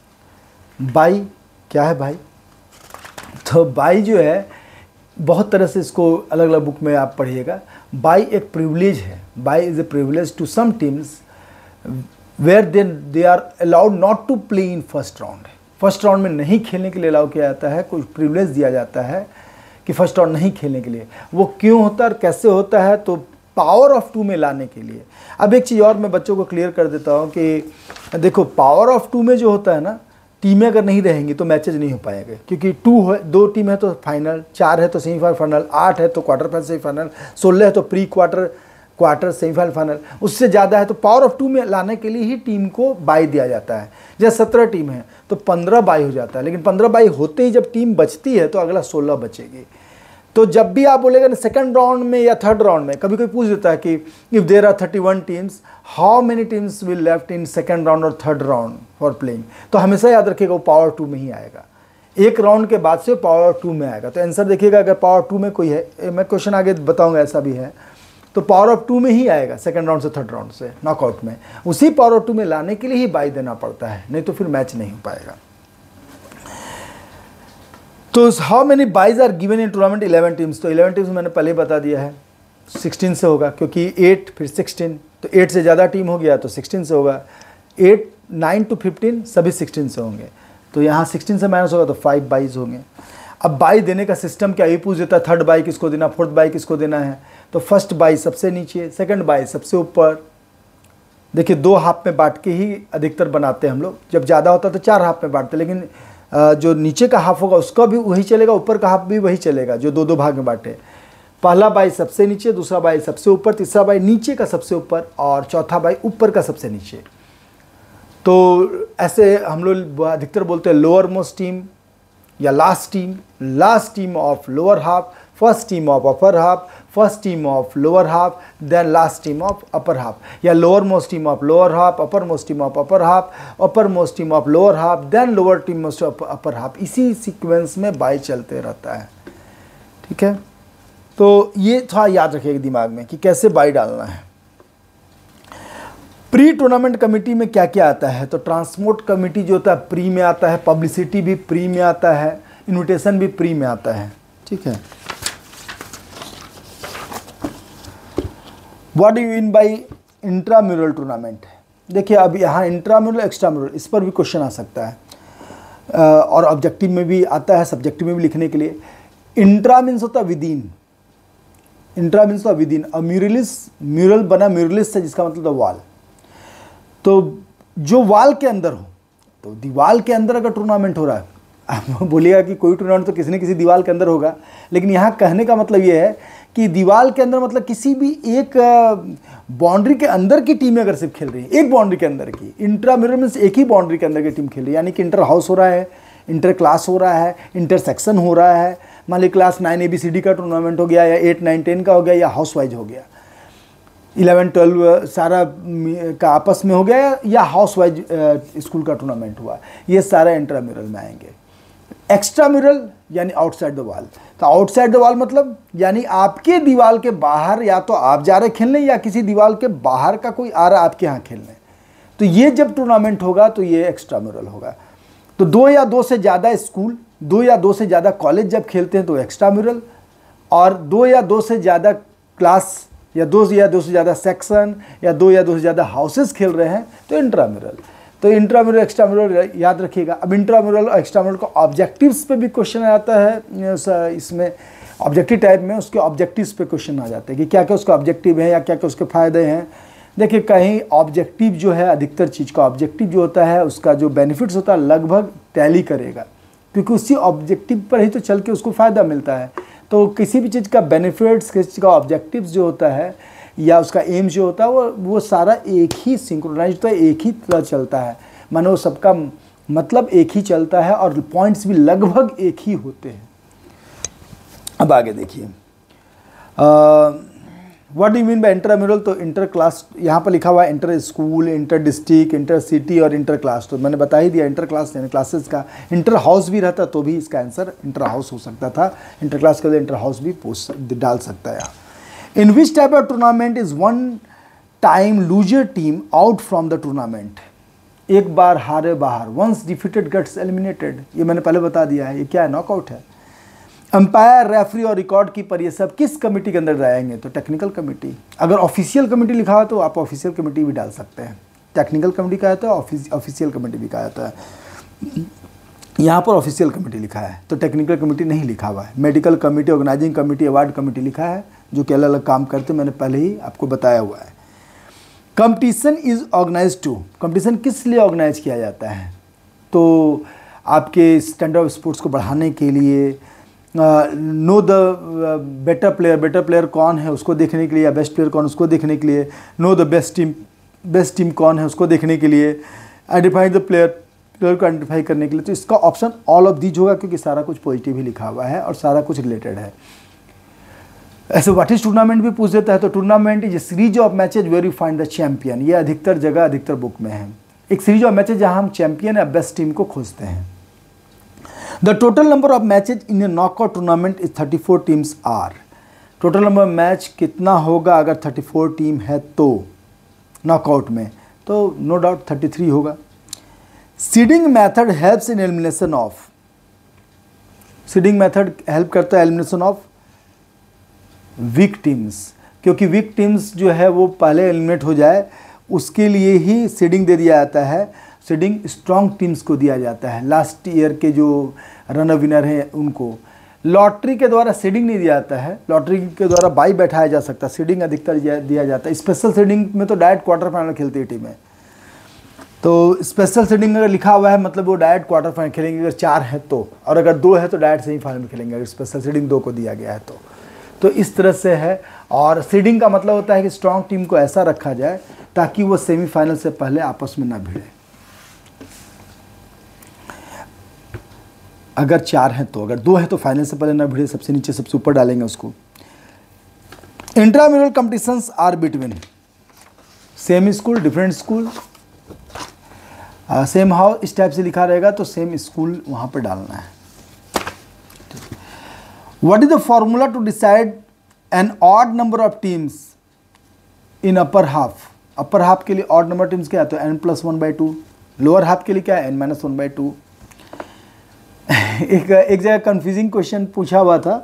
Bye क्या है भाई? तो बाई जो है बहुत तरह से इसको अलग अलग बुक में आप पढ़िएगा। बाई एक प्रिविलेज है। Bye is a privilege to some teams where they are allowed not to play in first round. First round में नहीं खेलने के लिए अलाउ किया जाता है, कुछ प्रिविलेज दिया जाता है कि फर्स्ट राउंड नहीं खेलने के लिए। वो क्यों होता है और कैसे होता है? तो पावर ऑफ 2 में लाने के लिए। अब एक चीज़ और मैं बच्चों को क्लियर कर देता हूँ कि देखो पावर ऑफ 2 में जो होता है ना, टीमें अगर नहीं रहेंगी तो मैचेज नहीं हो पाएंगे, क्योंकि 2 टीम है तो फाइनल, 4 है तो सेमीफाइनल, 8 है तो क्वार्टर फाइनल सेमीफाइनल, 16 है तो प्री क्वार्टर सेमीफाइनल फाइनल। उससे ज़्यादा है तो पावर ऑफ 2 में लाने के लिए ही टीम को बाई दिया जाता है। जैसे 17 टीम है तो 15 बाई हो जाता है, लेकिन 15 बाई होते ही जब टीम बचती है तो अगला 16 बचेगी। तो जब भी आप बोलेगा ना सेकंड राउंड में या थर्ड राउंड में, कभी कोई पूछ देता है कि if there are 31 teams how many teams will left in second round और थर्ड राउंड फॉर प्लेइंग, तो हमेशा याद रखिएगा वो पावर 2 में ही आएगा। एक राउंड के बाद से पावर 2 में आएगा। तो आंसर देखिएगा, अगर पावर 2 में कोई है, मैं क्वेश्चन आगे बताऊंगा ऐसा भी है, तो पावर ऑफ 2 में ही आएगा सेकंड राउंड से थर्ड राउंड से नॉकआउट में। उसी पावर ऑफ 2 में लाने के लिए ही बाई देना पड़ता है, नहीं तो फिर मैच नहीं हो पाएगा। तो how many byes are given in tournament 11 teams, तो 11 टीम्स मैंने पहले ही बता दिया है 16 से होगा, क्योंकि 8 फिर 16, तो 8 से ज़्यादा टीम हो गया तो 16 से होगा। 8 9 to 15 सभी 16 से होंगे, तो यहाँ 16 से माइनस होगा तो 5 बाइज होंगे। अब बाई देने का सिस्टम क्या, ये पूछ देता है थर्ड बाई किसको देना, फोर्थ बाई किसको देना है, तो फर्स्ट बाई सबसे नीचे, सेकंड बाई सबसे ऊपर। देखिए 2 हाफ में बांट के ही अधिकतर बनाते हैं हम लोग, जब ज़्यादा होता तो 4 हाफ में बांटते, लेकिन जो नीचे का हाफ होगा उसका भी वही चलेगा, ऊपर का हाफ भी वही चलेगा, जो 2-2 भाग में बांटे। पहला बाई सबसे नीचे, दूसरा बाई सबसे ऊपर, तीसरा बाई नीचे का सबसे ऊपर और चौथा बाई ऊपर का सबसे नीचे। तो ऐसे हम लोग अधिकतर बोलते हैं लोअर मोस्ट टीम या last team of lower half, first team of upper half, first team of lower half, then last team of upper half, या lower most team of lower half, upper most team of upper half, upper most team of lower half, then lower team most of upper half. इसी सीक्वेंस में बाई चलते रहता है, ठीक है। तो ये थोड़ा याद रखिएगा दिमाग में कि कैसे बाई डालना है। प्री टूर्नामेंट कमेटी में क्या क्या आता है, तो ट्रांसपोर्ट कमेटी जो होता है प्री में आता है, पब्लिसिटी भी प्री में आता है, इन्विटेशन भी प्री में आता है, ठीक है। What do you mean by intramural tournament, देखिए अब यहाँ इंट्राम्यूरल एक्स्ट्राम्यूरल इस पर भी क्वेश्चन आ सकता है और ऑब्जेक्टिव में भी आता है, सब्जेक्टिव में भी लिखने के लिए। इंट्रा मीन्स होता है विदिन, इंट्रा मीन्स होता है विदिन, और म्यूरलिस, म्यूरल बना म्यूरलिस से जिसका मतलब वॉल, तो जो वाल के अंदर हो, तो दीवार के अंदर अगर टूर्नामेंट हो रहा है, आप बोलिएगा कि कोई टूर्नामेंट तो किसी न किसी दीवार के अंदर होगा, लेकिन यहाँ कहने का मतलब ये है कि दीवार के अंदर मतलब किसी भी एक बाउंड्री के अंदर की टीमें अगर सिर्फ खेल रही है, एक बाउंड्री के अंदर की, इंट्राम्यूरल मीन्स एक ही बाउंड्री के अंदर की टीम खेल रही है, यानी कि इंटर हाउस हो रहा है, इंटर क्लास हो रहा है, इंटर सेक्शन हो रहा है, मान ली क्लास 9 ABCD का टूर्नामेंट हो गया, या 8 9 10 का हो गया, या हाउस वाइज हो गया, 11 12 सारा का आपस में हो गया, या हाउस वाइज स्कूल का टूर्नामेंट हुआ, ये सारा इंट्राम्यूरल में आएंगे। एक्स्ट्राम्यूरल यानी आउटसाइड द वॉल, तो आउटसाइड द वॉल मतलब यानी आपके दीवार के बाहर, या तो आप जा रहे खेलने या किसी दीवार के बाहर का कोई आ रहा आपके यहाँ खेलने, तो ये जब टूर्नामेंट होगा तो ये एक्स्ट्राम्यूरल होगा। तो 2 या 2 से ज़्यादा स्कूल, 2 या 2 से ज़्यादा कॉलेज जब खेलते हैं तो एक्स्ट्राम्यूरल, और 2 या 2 से ज़्यादा क्लास, या 2 या 2 से ज़्यादा सेक्शन, या 2 या 2 से ज़्यादा हाउसेस खेल रहे हैं तो इंट्राम्यूरल। तो इंट्राम्यूरल एक्स्ट्राम्यूरल याद रखिएगा। अब इंट्राम्यूरल और एक्स्ट्राम्यूरल का ऑब्जेक्टिव्स पे भी क्वेश्चन आता है, इसमें ऑब्जेक्टिव टाइप में उसके ऑब्जेक्टिव्स पे क्वेश्चन आ जाते हैं कि क्या क्या उसका ऑब्जेक्टिव है या क्या क्या उसके फ़ायदे हैं। देखिए कहीं ऑब्जेक्टिव जो है, अधिकतर चीज़ का ऑब्जेक्टिव जो होता है उसका जो बेनिफिट्स होता है लगभग टैली करेगा, क्योंकि उसी ऑब्जेक्टिव पर ही तो चल के उसको फ़ायदा मिलता है। तो किसी भी चीज़ का बेनिफिट्स, किसी चीज़ का ऑब्जेक्टिव्स जो होता है या उसका एम जो होता है वो सारा एक ही सिंक्रोनाइज होता है, एक ही तरह चलता है, मानो सबका मतलब एक ही चलता है और पॉइंट्स भी लगभग एक ही होते हैं। अब आगे देखिए what do you mean by intramural, तो इंटर क्लास यहाँ पर लिखा हुआ है, inter school, inter district, inter city और इंटर क्लास, तो मैंने बता ही दिया इंटर क्लास यानी क्लासेस का। इंटर हाउस भी रहता तो भी इसका आंसर इंटर हाउस हो सकता था, इंटर क्लास के लिए इंटर हाउस भी डाल सकता है। In which type of tournament is one time loser team out from the tournament, एक बार हारे बाहर, वंस डिफीटेड गेट्स एलिमिनेटेड, ये मैंने पहले बता दिया है, ये क्या है, नॉकआउट है। अंपायर, रेफरी और रिकॉर्ड कीपर ये सब किस कमेटी के अंदर जाएंगे, तो टेक्निकल कमेटी। अगर ऑफिशियल कमेटी लिखा हो तो आप ऑफिशियल कमेटी भी डाल सकते हैं, टेक्निकल कमेटी कहा जाता है, ऑफिशियल कमेटी भी कहा जाता है। यहाँ पर ऑफिशियल कमेटी लिखा है तो टेक्निकल कमेटी नहीं लिखा हुआ है। Medical committee, organizing committee, award committee लिखा है, जो कि अलग अलग काम करते हैं, मैंने पहले ही आपको बताया हुआ है। Competition is organize to, competition किस लिए ऑर्गेनाइज किया जाता है, तो आपके स्टैंडर्ड ऑफ स्पोर्ट्स को बढ़ाने के लिए, नो द बेटर प्लेयर कौन है उसको देखने के लिए, या बेस्ट प्लेयर कौन उसको देखने के लिए, नो द बेस्ट टीम कौन है उसको देखने के लिए, आइडेंटिफाई द प्लेयर को आइडेंटिफाई करने के लिए। तो इसका ऑप्शन ऑल ऑफ दीज होगा, क्योंकि सारा कुछ पॉजिटिव ही लिखा हुआ है और सारा कुछ रिलेटेड है। ऐसे व्हाट इज टूर्नामेंट भी पूछ देता है, तो tournament is a series of matches where you find the champion. ये अधिकतर जगह अधिकतर बुक में है, एक सीरीज ऑफ मैचेज जहां हम चैंपियन या बेस्ट टीम को खोजते हैं। The total number of matches in a knockout tournament is 34 teams are. Total number match कितना होगा अगर 34 टीम है तो नॉकआउट में, तो नो डाउट 33 होगा। Seeding method helps in elimination of, seeding method help करता है एलिमिनेशन ऑफ वीक टीम्स, क्योंकि वीक टीम्स जो है वो पहले एलिमिनेट हो जाए उसके लिए ही सीडिंग दे दिया जाता है। सीडिंग स्ट्रॉन्ग टीम्स को दिया जाता है, लास्ट ईयर के जो रनर विनर हैं उनको। लॉटरी के द्वारा सीडिंग नहीं दिया जाता है, लॉटरी के द्वारा बाई बैठाया जा सकता है, सीडिंग अधिकतर दिया जाता है। स्पेशल सीडिंग में तो डायरेक्ट क्वार्टर फाइनल खेलती है टीमें, तो स्पेशल सीडिंग अगर लिखा हुआ है मतलब वो डायरेक्ट क्वार्टर फाइनल खेलेंगे अगर 4 है तो, और अगर 2 है तो डायरेक्ट सेमीफाइनल में खेलेंगे अगर स्पेशल सीडिंग 2 को दिया गया है तो इस तरह से है। और सीडिंग का मतलब होता है कि स्ट्रॉन्ग टीम को ऐसा रखा जाए ताकि वो सेमीफाइनल से पहले आपस में ना भिड़े। अगर 4 हैं तो, अगर 2 है तो फाइनल से पहले ना भिड़े, सबसे नीचे सबसे ऊपर डालेंगे उसको। Intramural competitions are between same school different school, same house इस टाइप से लिखा रहेगा तो सेम स्कूल वहाँ पर डालना है। What is the formula to decide an odd number of teams in upper half? Upper half के लिए ऑड नंबर टीम्स क्या है तो n+1/2, लोअर हाफ के लिए क्या है n-1/2। एक जगह कंफ्यूजिंग क्वेश्चन पूछा हुआ था,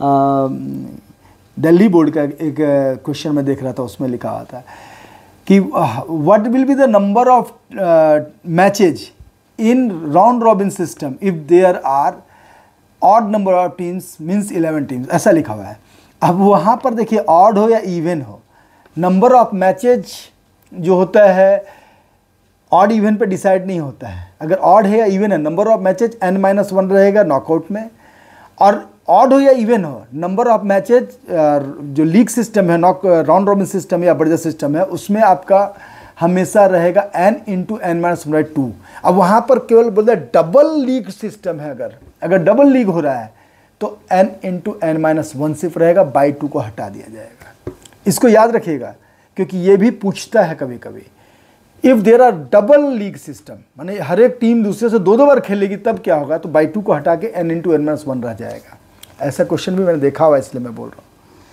दिल्ली बोर्ड का एक क्वेश्चन में देख रहा था, उसमें लिखा हुआ था कि what will be the number of matches in round robin system if there are odd number of teams means 11 teams, ऐसा लिखा हुआ है। अब वहाँ पर देखिए ऑड हो या इवन हो, नंबर ऑफ मैचेज जो होता है ऑड इवन पे डिसाइड नहीं होता है। अगर ऑड है या इवन है, नंबर ऑफ मैचेज n-1 रहेगा नॉकआउट में, और ऑड हो या इवन हो, नंबर ऑफ मैचेज जो लीग सिस्टम है, राउंड रॉबिन सिस्टम या बर्जर सिस्टम है, उसमें आपका हमेशा रहेगा n × n-2। अब वहाँ पर केवल बोलते हैं डबल लीग सिस्टम है, अगर डबल लीग हो रहा है तो n × n-1 सिर्फ रहेगा, बाई 2 को हटा दिया जाएगा। इसको याद रखिएगा क्योंकि ये भी पूछता है कभी कभी। If there are double league system, माने हर एक टीम दूसरे से 2-2 बार खेलेगी तब क्या होगा, तो बाई 2 को हटा के n × n-1 रह जाएगा। ऐसा क्वेश्चन भी मैंने देखा हुआ है, इसलिए मैं बोल रहा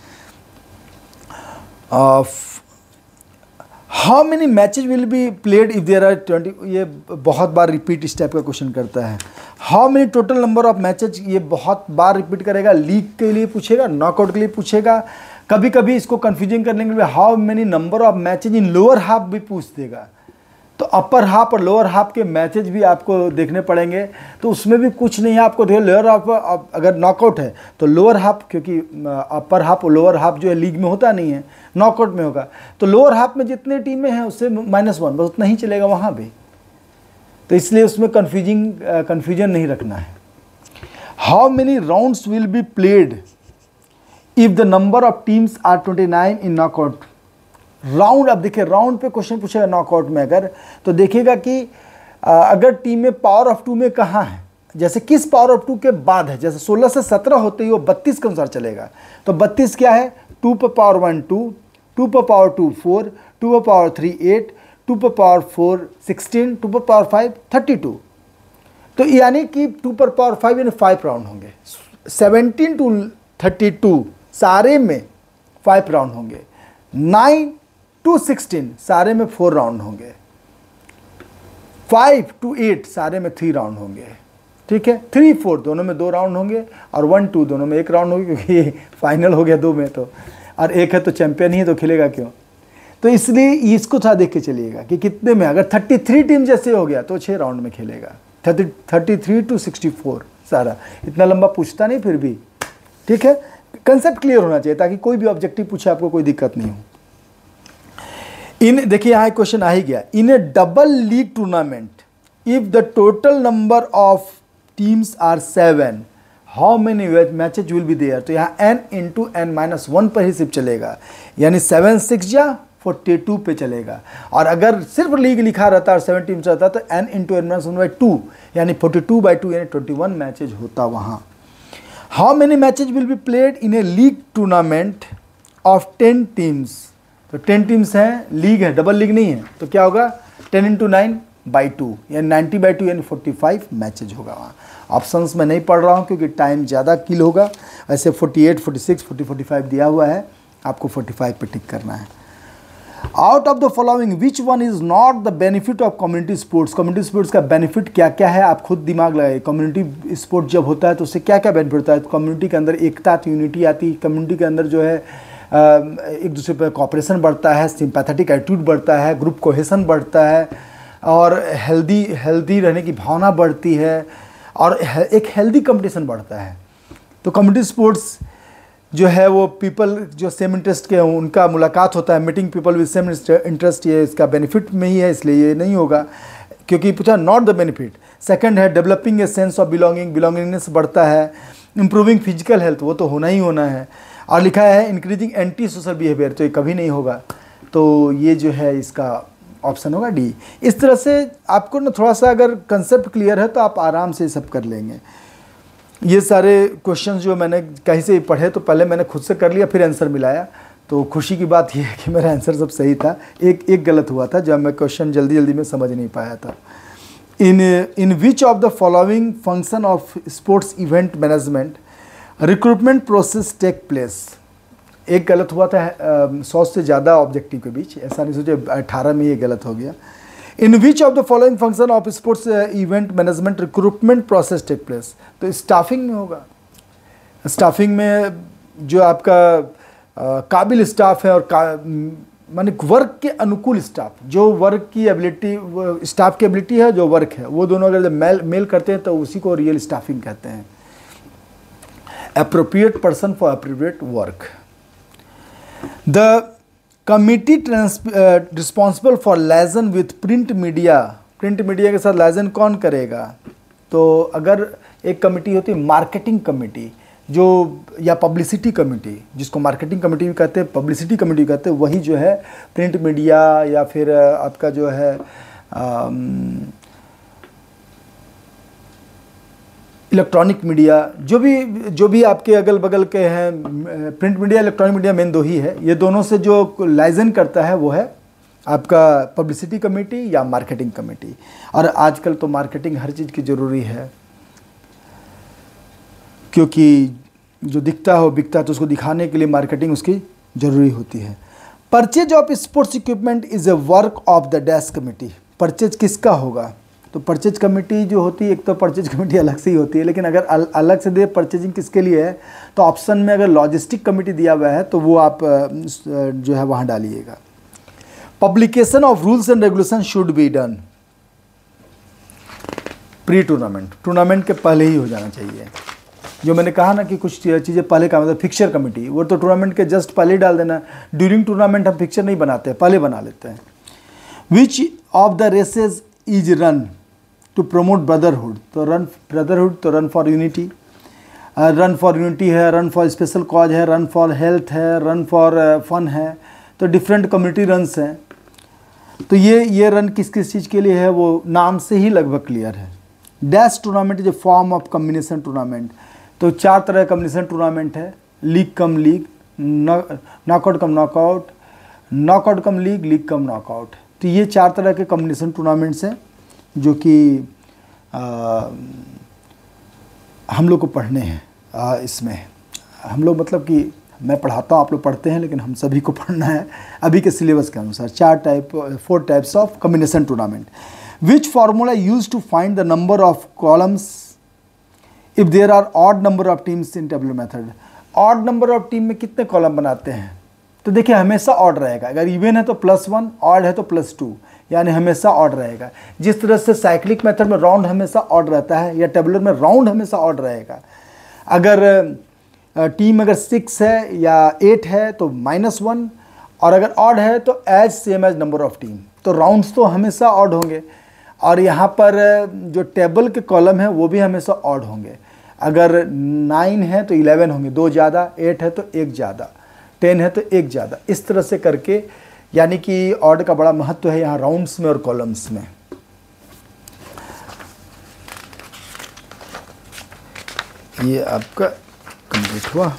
हूँ। How many matches will be played if there are 20, ये बहुत बार रिपीट इस टाइप का क्वेश्चन करता है। How many total number of matches, ये बहुत बार रिपीट करेगा, लीग के लिए पूछेगा, नॉकआउट के लिए पूछेगा, कभी कभी इसको कंफ्यूजिंग करने के लिए how many number of matches in lower half भी पूछ देगा। तो अपर हाफ और लोअर हाफ के मैचेज भी आपको देखने पड़ेंगे, तो उसमें भी कुछ नहीं है आपको देखिए। लोअर हाफ अगर नॉकआउट है तो लोअर हाफ, क्योंकि अपर हाफ और लोअर हाफ जो है लीग में होता नहीं है, नॉकआउट में होगा, तो लोअर हाफ में जितने टीमें हैं उससे -1 बस उतना ही चलेगा वहाँ भी, तो इसलिए उसमें कन्फ्यूजन नहीं रखना है। How many rounds will be played if the number of teams are 29 in knockout round. अब देखिए राउंड पे क्वेश्चन पूछेगा नॉकआउट में अगर, तो देखिएगा कि अगर टीम में पावर ऑफ 2 में कहाँ है, जैसे किस पावर ऑफ 2 के बाद है, जैसे 16 से 17 होते ही वो 32 के अनुसार चलेगा। तो 32 क्या है, 2 पर पावर 1 2, 2 पर पावर 2 4, 2 पर पावर 3 8, 2 पर पावर 4 16, 2 पर पावर 5 32। तो यानी कि 2 पर पावर 5 यानी 5 राउंड होंगे। 17 to 32 सारे में 5 राउंड होंगे। 9 to 16 सारे में 4 राउंड होंगे। 5 to 8 सारे में 3 राउंड होंगे। ठीक है, 3 4 दोनों में 2 राउंड होंगे, और 1 2 दोनों में 1 राउंड होंगे, क्योंकि फाइनल हो गया 2 में तो, और 1 है तो चैंपियन ही है, तो खेलेगा क्यों। तो इसलिए इसको थोड़ा देख के चलिएगा कि कितने में, अगर 33 टीम जैसे हो गया तो 6 राउंड में खेलेगा। 33 to 64 सारा, इतना लंबा पूछता नहीं फिर भी। ठीक है, कंसेप्ट क्लियर होना चाहिए ताकि कोई भी ऑब्जेक्टिव पूछे आपको कोई दिक्कत नहीं हो। देखिए यहाँ क्वेश्चन आ ही गया। In a double league tournament if the total number of teams are 7 how many matches will be there. तो यहाँ n × n-1 पर ही सिर्फ चलेगा, यानी 7 6 या 42 पे चलेगा। और अगर सिर्फ लीग लिखा रहता और 7 टीम्स रहता तो n × n-1/2 यानी 42/2 यानी 21 मैचेज होता वहाँ। How many matches will be played in a league tournament of 10 teams. तो 10 टीम्स हैं, लीग है, डबल लीग नहीं है, तो क्या होगा 10 × 9/2 यानी 90/2 यानी 45 मैचेज होगा वहाँ। ऑप्शंस में नहीं पढ़ रहा हूँ क्योंकि टाइम ज़्यादा किल होगा। ऐसे 48, 46, 40, 45 दिया हुआ है, आपको 45 पे टिक करना है। Out of the following which one is not the benefit of community sports. Community sports का बेनिफिट क्या क्या है, आप खुद दिमाग लगाइए। कम्युनिटी स्पोर्ट जब होता है तो उससे क्या क्या बेनिफिट होता है। तो कम्युनिटी के अंदर एकता, यूनिटी आती है। कम्युनिटी के अंदर जो है एक दूसरे पर कॉपरेशन बढ़ता है, सिंपैथेटिक एटीट्यूड बढ़ता है, ग्रुप कोहेसन बढ़ता है, और हेल्दी रहने की भावना बढ़ती है, और एक हेल्दी कंपटीशन बढ़ता है। तो कम्युनिटी स्पोर्ट्स जो है वो पीपल जो सेम इंटरेस्ट के हैं उनका मुलाकात होता है, meeting people with same interest, ये इसका बेनिफिट में ही है, इसलिए ये नहीं होगा क्योंकि पूछा नॉट द बेनिफिट। सेकंड है developing a sense of belongingness बढ़ता है। इंप्रूविंग फिजिकल हेल्थ, वो तो होना ही होना है। और लिखा है इंक्रीजिंग एंटी सोशल बिहेवियर, तो ये कभी नहीं होगा, तो ये जो है इसका ऑप्शन होगा डी। इस तरह से आपको ना थोड़ा सा अगर कंसेप्ट क्लियर है तो आप आराम से सब कर लेंगे। ये सारे क्वेश्चंस जो मैंने कहीं से पढ़े तो पहले मैंने खुद से कर लिया, फिर आंसर मिलाया, तो खुशी की बात यह है कि मेरा आंसर सब सही था। एक गलत हुआ था जब मैं क्वेश्चन जल्दी में समझ नहीं पाया था। In which of the following function of sports event management recruitment process take place. एक गलत हुआ था 100 से ज़्यादा ऑब्जेक्टिव के बीच, ऐसा नहीं सोचे 18 में ये गलत हो गया। In which of the following function of sports event management recruitment process take place. तो स्टाफिंग में होगा। स्टाफिंग में जो आपका काबिल स्टाफ है और माने वर्क के अनुकूल स्टाफ, जो वर्क की एबिलिटी, स्टाफ की एबिलिटी है, जो वर्क है, वो दोनों अगर मेल करते हैं तो उसी को रियल स्टाफिंग कहते हैं। Appropriate person for appropriate work. The committee responsible for liaison with print media. Print media के साथ लाइजन कौन करेगा? तो अगर एक कमिटी होती है मार्केटिंग कमिटी, जो या पब्लिसिटी कमिटी, जिसको मार्केटिंग कमिटी भी कहते हैं, पब्लिसिटी कमिटी भी कहते हैं, वही जो है प्रिंट मीडिया या फिर आपका जो है इलेक्ट्रॉनिक मीडिया, जो भी आपके अगल बगल के हैं, print media electronic media main दो ही है। ये दोनों से जो लाइजन करता है वो है आपका पब्लिसिटी कमेटी या मार्केटिंग कमेटी। और आजकल तो मार्केटिंग हर चीज़ की ज़रूरी है, क्योंकि जो दिखता हो बिकता है, तो उसको दिखाने के लिए मार्केटिंग उसकी ज़रूरी होती है। Purchase of sports equipment is a work of the dash committee. Purchase किसका होगा? तो परचेज कमेटी जो होती है, एक तो परचेज कमेटी अलग से ही होती है, लेकिन अगर अलग से दे परचेजिंग किसके लिए है, तो ऑप्शन में अगर लॉजिस्टिक कमेटी दिया हुआ है तो वो आप जो है वहाँ डालिएगा। Publication of rules and regulation should be done pre tournament, tournament के पहले ही हो जाना चाहिए। जो मैंने कहा ना कि कुछ चीज़ें पहले का मतलब फिक्चर कमेटी, वो तो टूर्नामेंट के जस्ट पहले ही डाल देना। ड्यूरिंग टूर्नामेंट हम फिक्चर नहीं बनाते, पहले बना लेते हैं। Which of the races is run to promote brotherhood? तो रन ब्रदरहुड, तो run for unity, run for unity है, रन फॉर स्पेशल कॉज है, रन फॉर हेल्थ है, रन फॉर फन है, तो डिफरेंट कम्युनिटी रन्स हैं। तो ये रन किस किस चीज़ के लिए है, वो नाम से ही लगभग क्लियर है। Dash tournament is a form of combination tournament. तो 4 तरह का कम्बिनेशन टूर्नामेंट है, league cum league, knockout cum knockout, knockout cum league, league cum knockout. तो ये 4 तरह के कम्बिनेशन टूर्नामेंट्स हैं जो कि हम लोग को पढ़ने हैं। इसमें हम लोग मतलब कि मैं पढ़ाता हूँ, आप लोग पढ़ते हैं, लेकिन हम सभी को पढ़ना है अभी के सिलेबस के अनुसार। 4 types of combination tournament. Which formula use to find the number of columns if there are odd number of teams in tabular method? Odd number of team में कितने कॉलम बनाते हैं? तो देखिए हमेशा ऑड रहेगा। अगर इवन है तो +1, ऑड है तो +2, यानी हमेशा ऑड रहेगा। जिस तरह से साइक्लिक मेथड में राउंड हमेशा ऑड रहता है, या टेबुलर में राउंड हमेशा ऑड रहेगा। अगर टीम अगर 6 है या 8 है तो -1, और अगर ऑड है तो as same as number of team. तो राउंड्स तो हमेशा ऑड होंगे, और यहाँ पर जो टेबल के कॉलम है वो भी हमेशा ऑड होंगे। अगर 9 है तो 11 होंगे, 2 ज़्यादा, 8 है तो 1 ज़्यादा, 10 है तो 1 ज़्यादा। इस तरह से करके, यानी कि ऑड का बड़ा महत्व है यहाँ राउंड्स में और कॉलम्स में। ये आपका जनरेट हुआ।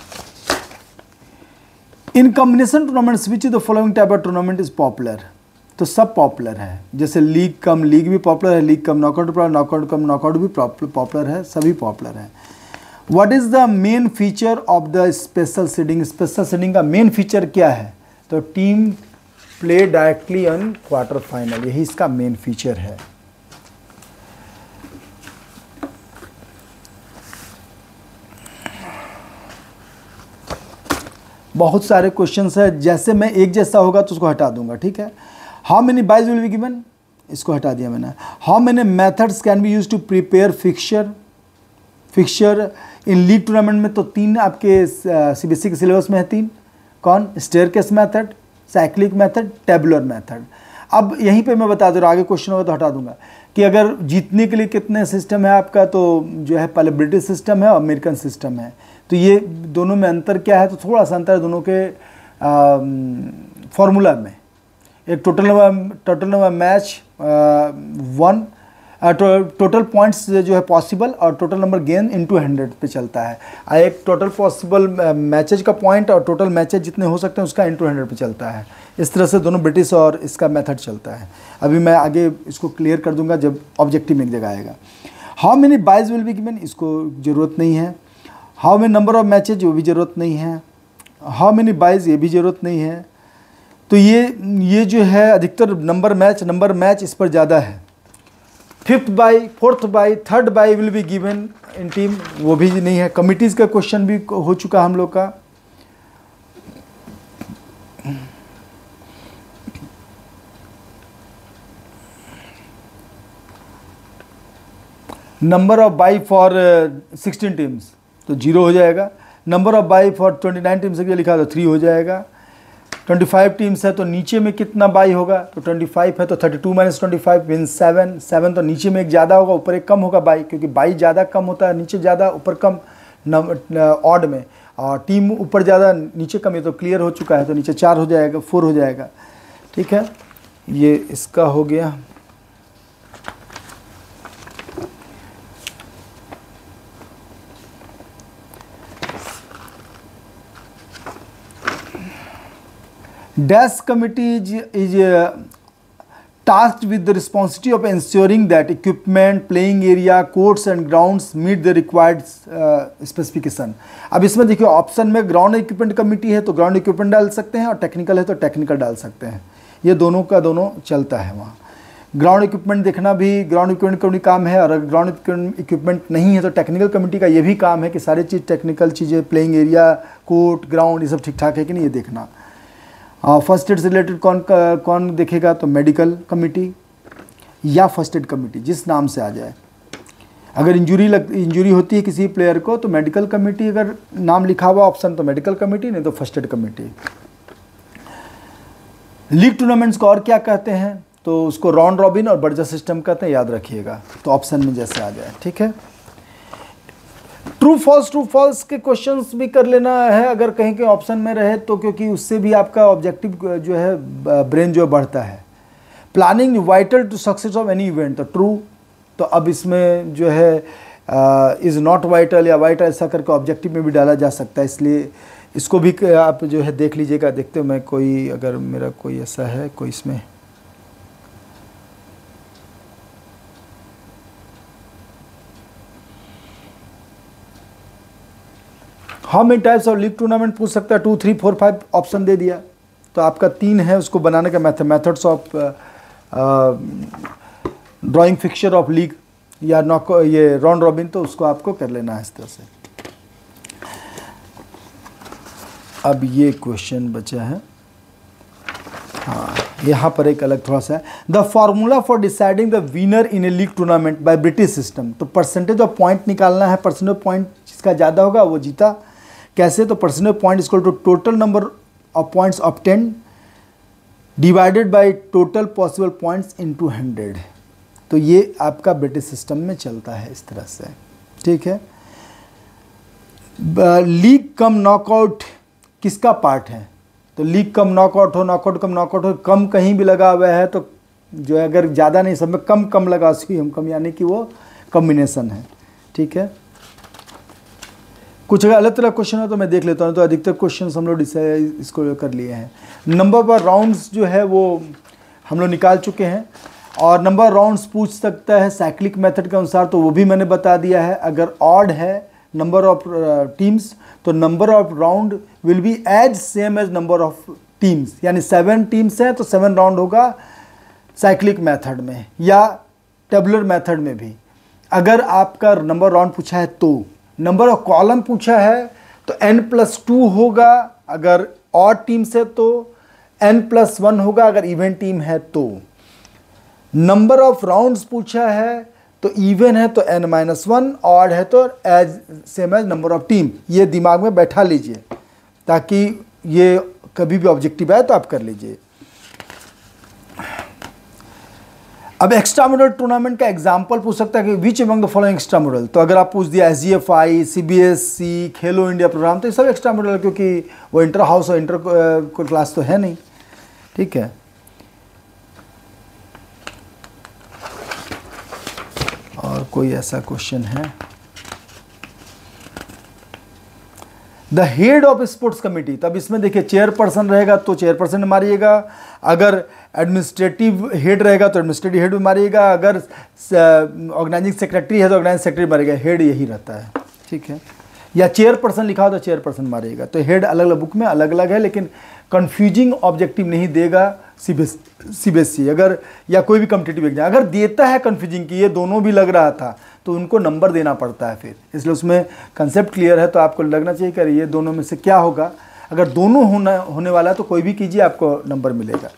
In combination tournaments which the following type of tournament is popular, तो सब पॉपुलर है। जैसे लीग कम लीग भी पॉपुलर है, league cum knockout popular, knockout cum knockout भी पॉपुलर है, सभी पॉपुलर है। What is the main feature of the special seeding, special seeding का मेन फीचर क्या है, तो team play directly on quarter final, यही इसका मेन फीचर है। बहुत सारे क्वेश्चंस है, जैसे मैं एक जैसा होगा तो उसको हटा दूंगा, ठीक है। How many byes will be given, इसको हटा दिया मैंने। How many methods can be use to prepare fixture in league tournament में, तो 3 आपके सीबीएसई के सिलेबस में है 3, कौन, staircase method, cyclic method, tabular method. अब यहीं पे मैं बता दूँ, आगे क्वेश्चन होगा तो हटा दूंगा कि अगर जीतने के लिए कितने सिस्टम है आपका, तो जो है पहले ब्रिटिश सिस्टम है और अमेरिकन सिस्टम है, तो ये दोनों में अंतर क्या है, तो थोड़ा सा अंतर है दोनों के फॉर्मूला में। एक total number match 1, total points जो है पॉसिबल, और टोटल नंबर गेन इनटू 100 पे चलता है। एक टोटल पॉसिबल मैचेज का पॉइंट और टोटल मैचेज जितने हो सकते हैं उसका इनटू 100 पे चलता है। इस तरह से दोनों ब्रिटिश और इसका मेथड चलता है। अभी मैं आगे इसको क्लियर कर दूंगा जब ऑब्जेक्टिव में एक जगह आएगा। How many byes will be given, इसको ज़रूरत नहीं है। How many number of matches, वो भी ज़रूरत नहीं है। हाउ मेनी बाइज, ये भी ज़रूरत नहीं है। तो ये जो है अधिकतर नंबर मैच इस पर ज़्यादा है। 5th bye, 4th bye, 3rd bye will be given in team, वो भी नहीं है। कमिटीज़ का क्वेश्चन भी हो चुका हम लोग का। Number of bye for 16 teams तो 0 हो जाएगा। Number of bye for 29 teams के लिखा तो 3 हो जाएगा। 25 टीम्स है तो नीचे में कितना बाई होगा, तो 25 है तो 32 - 25 मीन 7 तो नीचे में एक ज़्यादा होगा ऊपर एक कम होगा बाई, क्योंकि बाई ज़्यादा कम होता है, नीचे ज़्यादा ऊपर कम ऑड में, और टीम ऊपर ज़्यादा नीचे कम है तो क्लियर हो चुका है, तो नीचे 4 हो जाएगा, 4 हो जाएगा, ठीक है। ये इसका हो गया। Dash committee is tasked with the responsibility of ensuring that equipment, playing area, courts and grounds meet the required specification। अब इसमें देखिए ऑप्शन में ग्राउंड इक्विपमेंट कमेटी है तो ग्राउंड इक्विपमेंट डाल सकते हैं, और टेक्निकल है तो टेक्निकल डाल सकते हैं। ये दोनों का दोनों चलता है वहाँ। ग्राउंड इक्विपमेंट देखना भी ग्राउंड इक्विपमेंट कमेटी काम है, और अगर ग्राउंड इक्विपमेंट नहीं है तो टेक्निकल कमेटी का ये भी काम है कि सारी चीज़ टेक्निकल चीज़ें, प्लेइंग एरिया, कोर्ट, ग्राउंड, ये सब ठीक ठाक है कि नहीं, ये देखना। फर्स्ट एड से रिलेटेड कौन देखेगा, तो मेडिकल कमेटी या फर्स्ट एड कमेटी, जिस नाम से आ जाए। अगर इंजरी होती है किसी प्लेयर को तो मेडिकल कमेटी, अगर नाम लिखा हुआ ऑप्शन तो मेडिकल कमेटी, नहीं तो first aid committee. League tournaments को और क्या कहते हैं, तो उसको राउंड रॉबिन और बर्जा सिस्टम कहते हैं, याद रखिएगा, तो ऑप्शन में जैसे आ जाए, ठीक है। ट्रू फॉल्स के क्वेश्चंस भी कर लेना है अगर कहीं के ऑप्शन में रहे तो, क्योंकि उससे भी आपका ऑब्जेक्टिव जो है ब्रेन जो बढ़ता है। Planning vital to success of any event, तो ट्रू, तो अब इसमें जो है इज़ नॉट वाइटल या वाइटल ऐसा करके ऑब्जेक्टिव में भी डाला जा सकता है, इसलिए इसको भी आप जो है देख लीजिएगा। देखते हो मैं कोई, अगर मेरा कोई ऐसा है कोई इसमें, how many types of league tournament पूछ सकता है, 2, 3, 4, 5 ऑप्शन दे दिया, तो आपका 3 है उसको बनाने का methods of drawing fixture of league या ये राउंड रॉबिन, तो उसको आपको कर लेना है इस तरह से। अब ये क्वेश्चन बचा है, हाँ यहाँ पर एक अलग थोड़ा सा है। The formula for deciding the winner in a league tournament by British system, तो परसेंटेज ऑफ पॉइंट निकालना है, परसेंटेज पॉइंट जिसका ज़्यादा होगा वो जीता। कैसे, तो percentage point equal to total number of points obtained divided by total possible points into 100, तो ये आपका ब्रिटिश सिस्टम में चलता है इस तरह से, ठीक है। लीग कम नॉकआउट किसका पार्ट है, तो लीग कम नॉकआउट हो, नॉकआउट कम नॉकआउट हो, कम कहीं भी लगा हुआ है तो जो है, अगर ज़्यादा नहीं सब में कम कम लगा उसकी हम कम, यानी कि वो कॉम्बिनेशन है, ठीक है। कुछ अगर अलग तरह क्वेश्चन हो तो मैं देख लेता हूँ। तो अधिकतर क्वेश्चन हम लोग इसको कर लिए हैं। नंबर पर राउंड्स जो है वो हम लोग निकाल चुके हैं, और नंबर राउंड्स पूछ सकता है साइक्लिक मेथड के अनुसार, तो वो भी मैंने बता दिया है। अगर ऑड है नंबर ऑफ टीम्स तो number of round will be as same as number of teams, यानी 7 टीम्स हैं तो 7 राउंड होगा साइक्लिक मेथड में या टेबुलर मेथड में भी। अगर आपका नंबर राउंड पूछा है तो, नंबर ऑफ कॉलम पूछा है तो n+2 होगा, अगर ऑड टीम से तो n+1 होगा, अगर इवन टीम है तो। नंबर ऑफ राउंड्स पूछा है तो इवन है तो n-1, ऑड है तो as same as number of team. ये दिमाग में बैठा लीजिए ताकि ये कभी भी ऑब्जेक्टिव आए तो आप कर लीजिए। अब एक्स्ट्रा मॉडल टूर्नामेंट का एग्जांपल पूछ सकता है कि which among the following extra model. तो अगर आप पूछ दिया SGFI, CBSC, Khelo India program, तो ये सब एक्स्ट्रा मॉडल है, क्योंकि वो इंटर हाउस और इंटर क्लास तो है नहीं। ठीक है, और कोई ऐसा क्वेश्चन है? The head of sports committee, तब इसमें देखिए चेयरपर्सन रहेगा तो चेयरपर्सन मारिएगा, अगर एडमिनिस्ट्रेटिव हेड रहेगा तो एडमिनिस्ट्रेटिव हेड में मारिएगा, अगर ऑर्गेनाइजिंग सेक्रेटरी है तो ऑर्गेनाइजिंग सेक्रेटरी मारिएगा। हेड यही रहता है, ठीक है। या चेयरपर्सन लिखा हो तो चेयरपर्सन मारिएगा। तो हेड अलग अलग बुक में अलग अलग है, लेकिन कंफ्यूजिंग ऑब्जेक्टिव नहीं देगा CBSE अगर, या कोई भी कॉम्पिटिटिव एग्जाम अगर देता है कंफ्यूजिंग की ये दोनों भी लग रहा था तो उनको नंबर देना पड़ता है फिर। इसलिए उसमें कंसेप्ट क्लियर है तो आपको लगना चाहिए कि ये दोनों में से क्या होगा। अगर दोनों होने वाला है तो कोई भी कीजिए, आपको नंबर मिलेगा।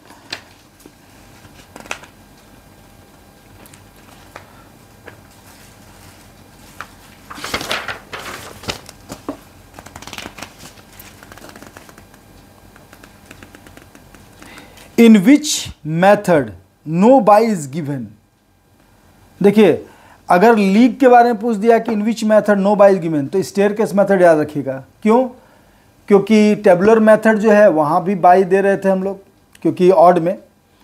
In which method no bye is given. देखिए अगर लीग के बारे में पूछ दिया कि in which method no bye is given, तो स्टेयरकेस मेथड याद रखिएगा। क्यों? क्योंकि टेबुलर मेथड जो है वहां भी बाई दे रहे थे हम लोग, क्योंकि ऑड में,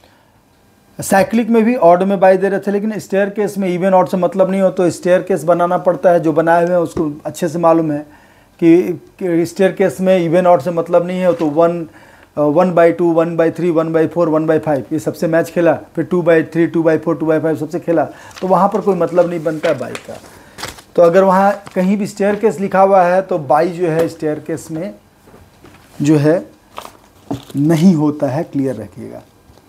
साइक्लिक में भी ऑड में बाई दे रहे थे, लेकिन स्टेयरकेस में इवन ऑड से मतलब नहीं हो तो स्टेयरकेस बनाना पड़ता है। जो बनाए हुए हैं उसको अच्छे से मालूम है कि स्टेयरकेस में इवन ऑड से मतलब नहीं है, तो 1/2, 1/3, 1/4, 1/5 ये सबसे मैच खेला, फिर 2/3, 2/4, 2/5 सबसे खेला, तो वहाँ पर कोई मतलब नहीं बनता है बाई का। तो अगर वहाँ कहीं भी स्टेयरकेस लिखा हुआ है तो बाई जो है स्टेयरकेस में जो है नहीं होता है, क्लियर रखिएगा।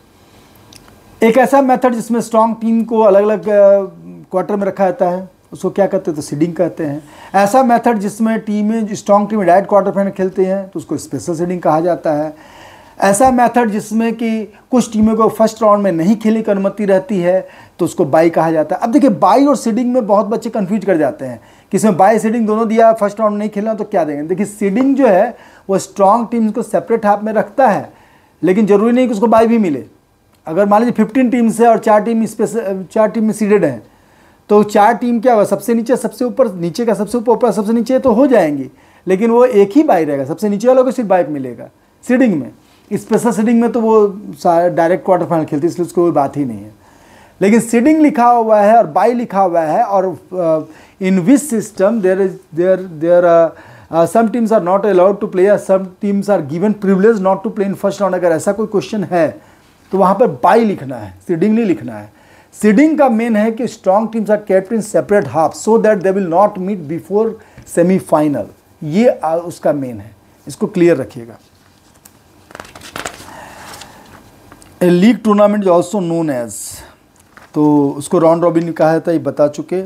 एक ऐसा मेथड जिसमें स्ट्रॉन्ग टीम को अलग अलग क्वार्टर में रखा जाता है उसको क्या कहते हैं? तो सीडिंग कहते हैं। ऐसा मेथड जिसमें टीमें strong team direct quarter final खेलते हैं तो उसको स्पेशल सीडिंग कहा जाता है। ऐसा मेथड जिसमें कि कुछ टीमों को फर्स्ट राउंड में नहीं खेलने की अनुमति रहती है तो उसको बाई कहा जाता है। अब देखिए बाई और सीडिंग में बहुत बच्चे कंफ्यूज कर जाते हैं कि इसमें बाई सीडिंग दोनों दिया, फर्स्ट राउंड नहीं खेलना तो क्या देंगे। देखिए सीडिंग जो है वो स्ट्रॉन्ग टीम्स को सेपरेट हाफ में रखता है, लेकिन जरूरी नहीं कि उसको बाई भी मिले। अगर मान लीजिए 15 टीम्स है और 4 टीम में सीडेड हैं तो 4 टीम क्या होगा? सबसे नीचे, सबसे ऊपर, नीचे का सबसे ऊपर, सबसे नीचे तो हो जाएंगी, लेकिन वो एक ही बाई रहेगा, सबसे नीचे वालों को सिर्फ बाई मिलेगा सीडिंग में। स्पेशल सीडिंग में तो वो डायरेक्ट क्वार्टर फाइनल खेलती है, इसलिए उसको कोई बात ही नहीं है। लेकिन सीडिंग लिखा हुआ है और बाई लिखा हुआ है, और in which system there some teams are not allowed to play, some teams are given privilege not to play in first round. अगर ऐसा कोई क्वेश्चन है तो वहाँ पर बाई लिखना है, सीडिंग नहीं लिखना है। सीडिंग का मेन है कि strong teams are kept in separate half so that they will not meet before semifinal, ये उसका मेन है, इसको क्लियर रखिएगा। A league tournament is also known as, तो उसको राउंड रॉबिन कहा था, ये बता चुके।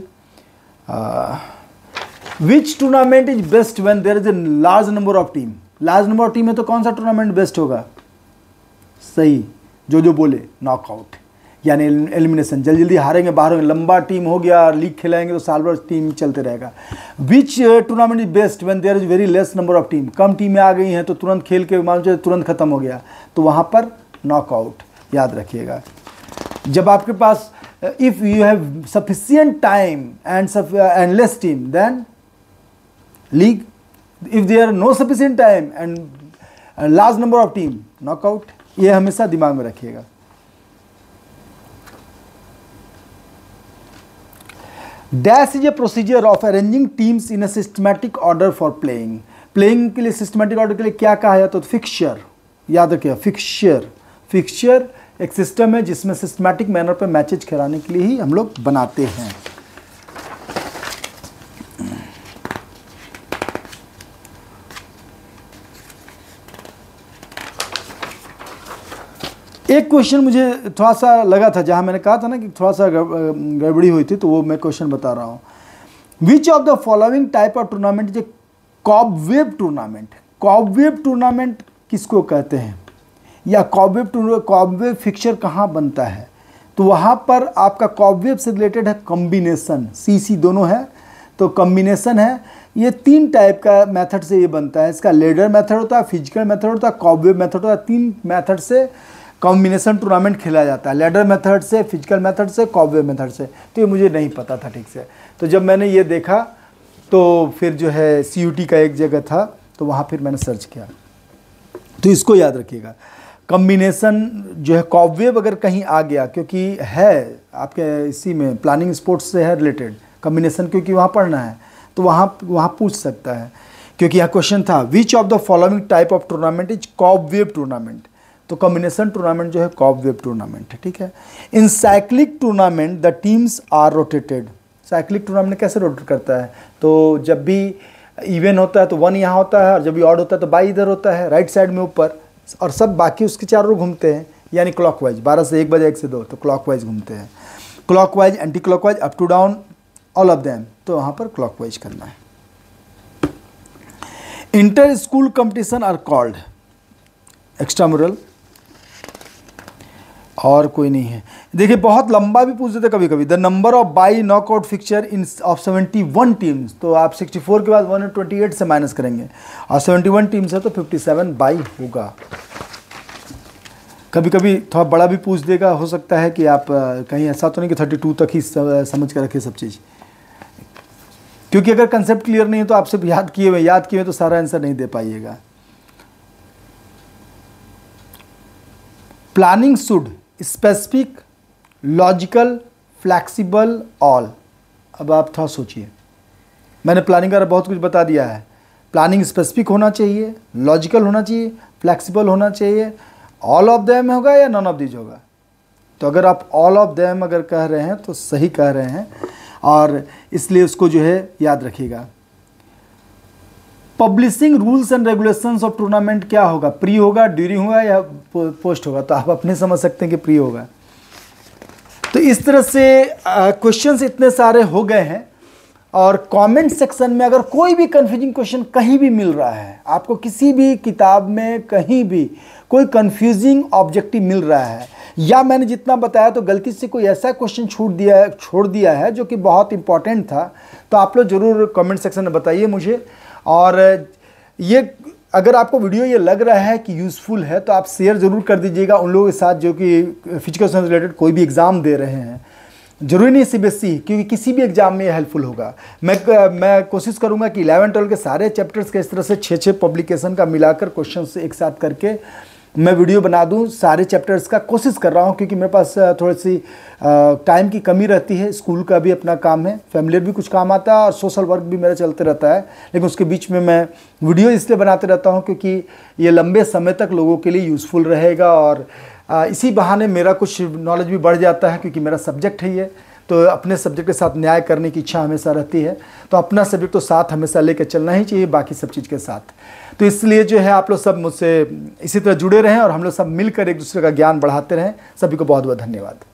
Which tournament is best when there is a large number of team. Large number of team है तो कौन सा टूर्नामेंट बेस्ट होगा? सही, जो बोले नॉकआउट यानी एलिमिनेशन, जल्दी जल्दी हारेंगे, बाहर होंगे। लंबा टीम हो गया, लीग खिलाएंगे तो साल भर टीम चलते रहेगा। Which tournament is best when there is very less number of team. कम टीमें आ गई हैं तो तुरंत खेल के मान लीजिए तुरंत खत्म हो गया, तो वहाँ पर नॉकआउट याद रखिएगा। जब आपके पास if you have sufficient time and less team then league, if there no sufficient time and large number of team knockout. ये हमेशा दिमाग में रखिएगा। Dash is a procedure of arranging teams in a systematic order for playing. Playing के लिए सिस्टमैटिक ऑर्डर के लिए क्या कहा जाता है? तो फिक्सचर, याद रखिए फिक्सचर। फिक्सचर एक सिस्टम है जिसमें सिस्टमैटिक मैनर पे मैचेज कराने के लिए ही हम लोग बनाते हैं। एक क्वेश्चन मुझे थोड़ा सा लगा था, जहां मैंने कहा था ना कि थोड़ा सा गड़बड़ी हुई थी, तो वो मैं क्वेश्चन बता रहा हूँ। Which of the following type of tournament is a cobweb tournament? Cobweb tournament किसको कहते हैं, या कॉबवेब फिक्सचर कहाँ बनता है? तो वहाँ पर आपका कॉबवेब से रिलेटेड है कॉम्बिनेशन, सी दोनों है, तो कॉम्बिनेशन है। ये 3 टाइप का मेथड से ये बनता है। इसका लेडर मेथड होता है, फिजिकल मेथड होता है, कॉबवेब मेथड होता है। 3 मेथड से कॉम्बिनेशन टूर्नामेंट खेला जाता है, लेडर मेथड से, फिजिकल मेथड से, कॉबवेब मेथड से। तो ये मुझे नहीं पता था ठीक से, तो जब मैंने ये देखा तो फिर जो है CUT का एक जगह था, तो वहाँ फिर मैंने सर्च किया। तो इसको याद रखिएगा, कॉम्बिनेशन जो है कॉबवेब अगर कहीं आ गया, क्योंकि है आपके इसी में प्लानिंग स्पोर्ट्स से है रिलेटेड कॉम्बिनेशन, क्योंकि वहाँ पढ़ना है, तो वहाँ पूछ सकता है। क्योंकि यहाँ क्वेश्चन था which of the following type of tournament is cobweb tournament, तो कॉम्बिनेशन टूर्नामेंट जो है कॉबवेब टूर्नामेंट है, ठीक है। In cyclic tournament the teams are rotated. Cyclic tournament कैसे रोटेट करता है? तो जब भी इवन होता है तो 1 यहाँ होता है, और जब भी ऑड होता है तो बाई इधर होता है, राइट साइड में ऊपर, और सब बाकी उसके चारों घूमते हैं, यानी क्लॉकवाइज। 12 से 1 बजे 1 से 2 तो क्लॉकवाइज घूमते हैं। Clockwise, anti clockwise, up to down, all of them, तो वहाँ पर क्लॉकवाइज करना है। Inter school competition are called extramural, और कोई नहीं है। देखिए बहुत लंबा भी पूछ देते कभी कभी। The number of bye knockout fixture in of 71 teams, तो आप 64 के बाद 128 से माइनस करेंगे, और 71 टीम्स है तो 57 बाई होगा। कभी कभी थोड़ा बड़ा भी पूछ देगा, हो सकता है कि आप कहीं ऐसा तो नहीं कि 32 तक ही समझ कर रखे सब चीज़, क्योंकि अगर कंसेप्ट क्लियर नहीं है तो आप सिर्फ याद किए हुए तो सारा आंसर नहीं दे पाइएगा। Planning should specific, logical, flexible, all. अब आप थोड़ा सोचिए, मैंने प्लानिंग का बहुत कुछ बता दिया है। प्लानिंग स्पेसिफिक होना चाहिए, लॉजिकल होना चाहिए, फ्लैक्सिबल होना चाहिए, ऑल ऑफ देम होगा या नॉन ऑफ दीज होगा? तो अगर आप ऑल ऑफ देम अगर कह रहे हैं तो सही कह रहे हैं, और इसलिए उसको जो है याद रखिएगा। Publishing rules and regulations of tournament क्या होगा? प्री होगा, ड्यूरिंग होगा, या पोस्ट होगा? तो आप अपने समझ सकते हैं कि प्री होगा। तो इस तरह से क्वेश्चंस इतने सारे हो गए हैं, और कमेंट सेक्शन में अगर कोई भी कंफ्यूजिंग क्वेश्चन कहीं भी मिल रहा है, आपको किसी भी किताब में कहीं भी कोई कंफ्यूजिंग ऑब्जेक्टिव मिल रहा है, या मैंने जितना बताया तो गलती से कोई ऐसा क्वेश्चन छोड़ दिया है जो कि बहुत इंपॉर्टेंट था, तो आप लोग ज़रूर कमेंट सेक्शन में बताइए मुझे। और ये अगर आपको वीडियो ये लग रहा है कि यूज़फुल है तो आप शेयर ज़रूर कर दीजिएगा उन लोगों के साथ जो कि फिजिकल साइंस रिलेटेड कोई भी एग्ज़ाम दे रहे हैं। जरूरी नहीं CBSE, क्योंकि किसी भी एग्जाम में ये हेल्पफुल होगा। मैं कोशिश करूंगा कि 11-12 के सारे चैप्टर्स के इस तरह से 6-6 पब्लिकेशन का मिलाकर क्वेश्चन से एक साथ करके मैं वीडियो बना दूं। सारे चैप्टर्स का कोशिश कर रहा हूं, क्योंकि मेरे पास थोड़ी सी टाइम की कमी रहती है। स्कूल का भी अपना काम है, फैमिलियर भी कुछ काम आता है, और सोशल वर्क भी मेरा चलते रहता है। लेकिन उसके बीच में मैं वीडियो इसलिए बनाते रहता हूं क्योंकि ये लंबे समय तक लोगों के लिए यूज़फुल रहेगा, और इसी बहाने मेरा कुछ नॉलेज भी बढ़ जाता है, क्योंकि मेरा सब्जेक्ट है ये। तो अपने सब्जेक्ट के साथ न्याय करने की इच्छा हमेशा रहती है, तो अपना सब्जेक्ट तो साथ हमेशा लेकर चलना ही चाहिए बाकी सब चीज़ के साथ। तो इसलिए जो है आप लोग सब मुझसे इसी तरह जुड़े रहें, और हम लोग सब मिलकर एक दूसरे का ज्ञान बढ़ाते रहें। सभी को बहुत बहुत धन्यवाद।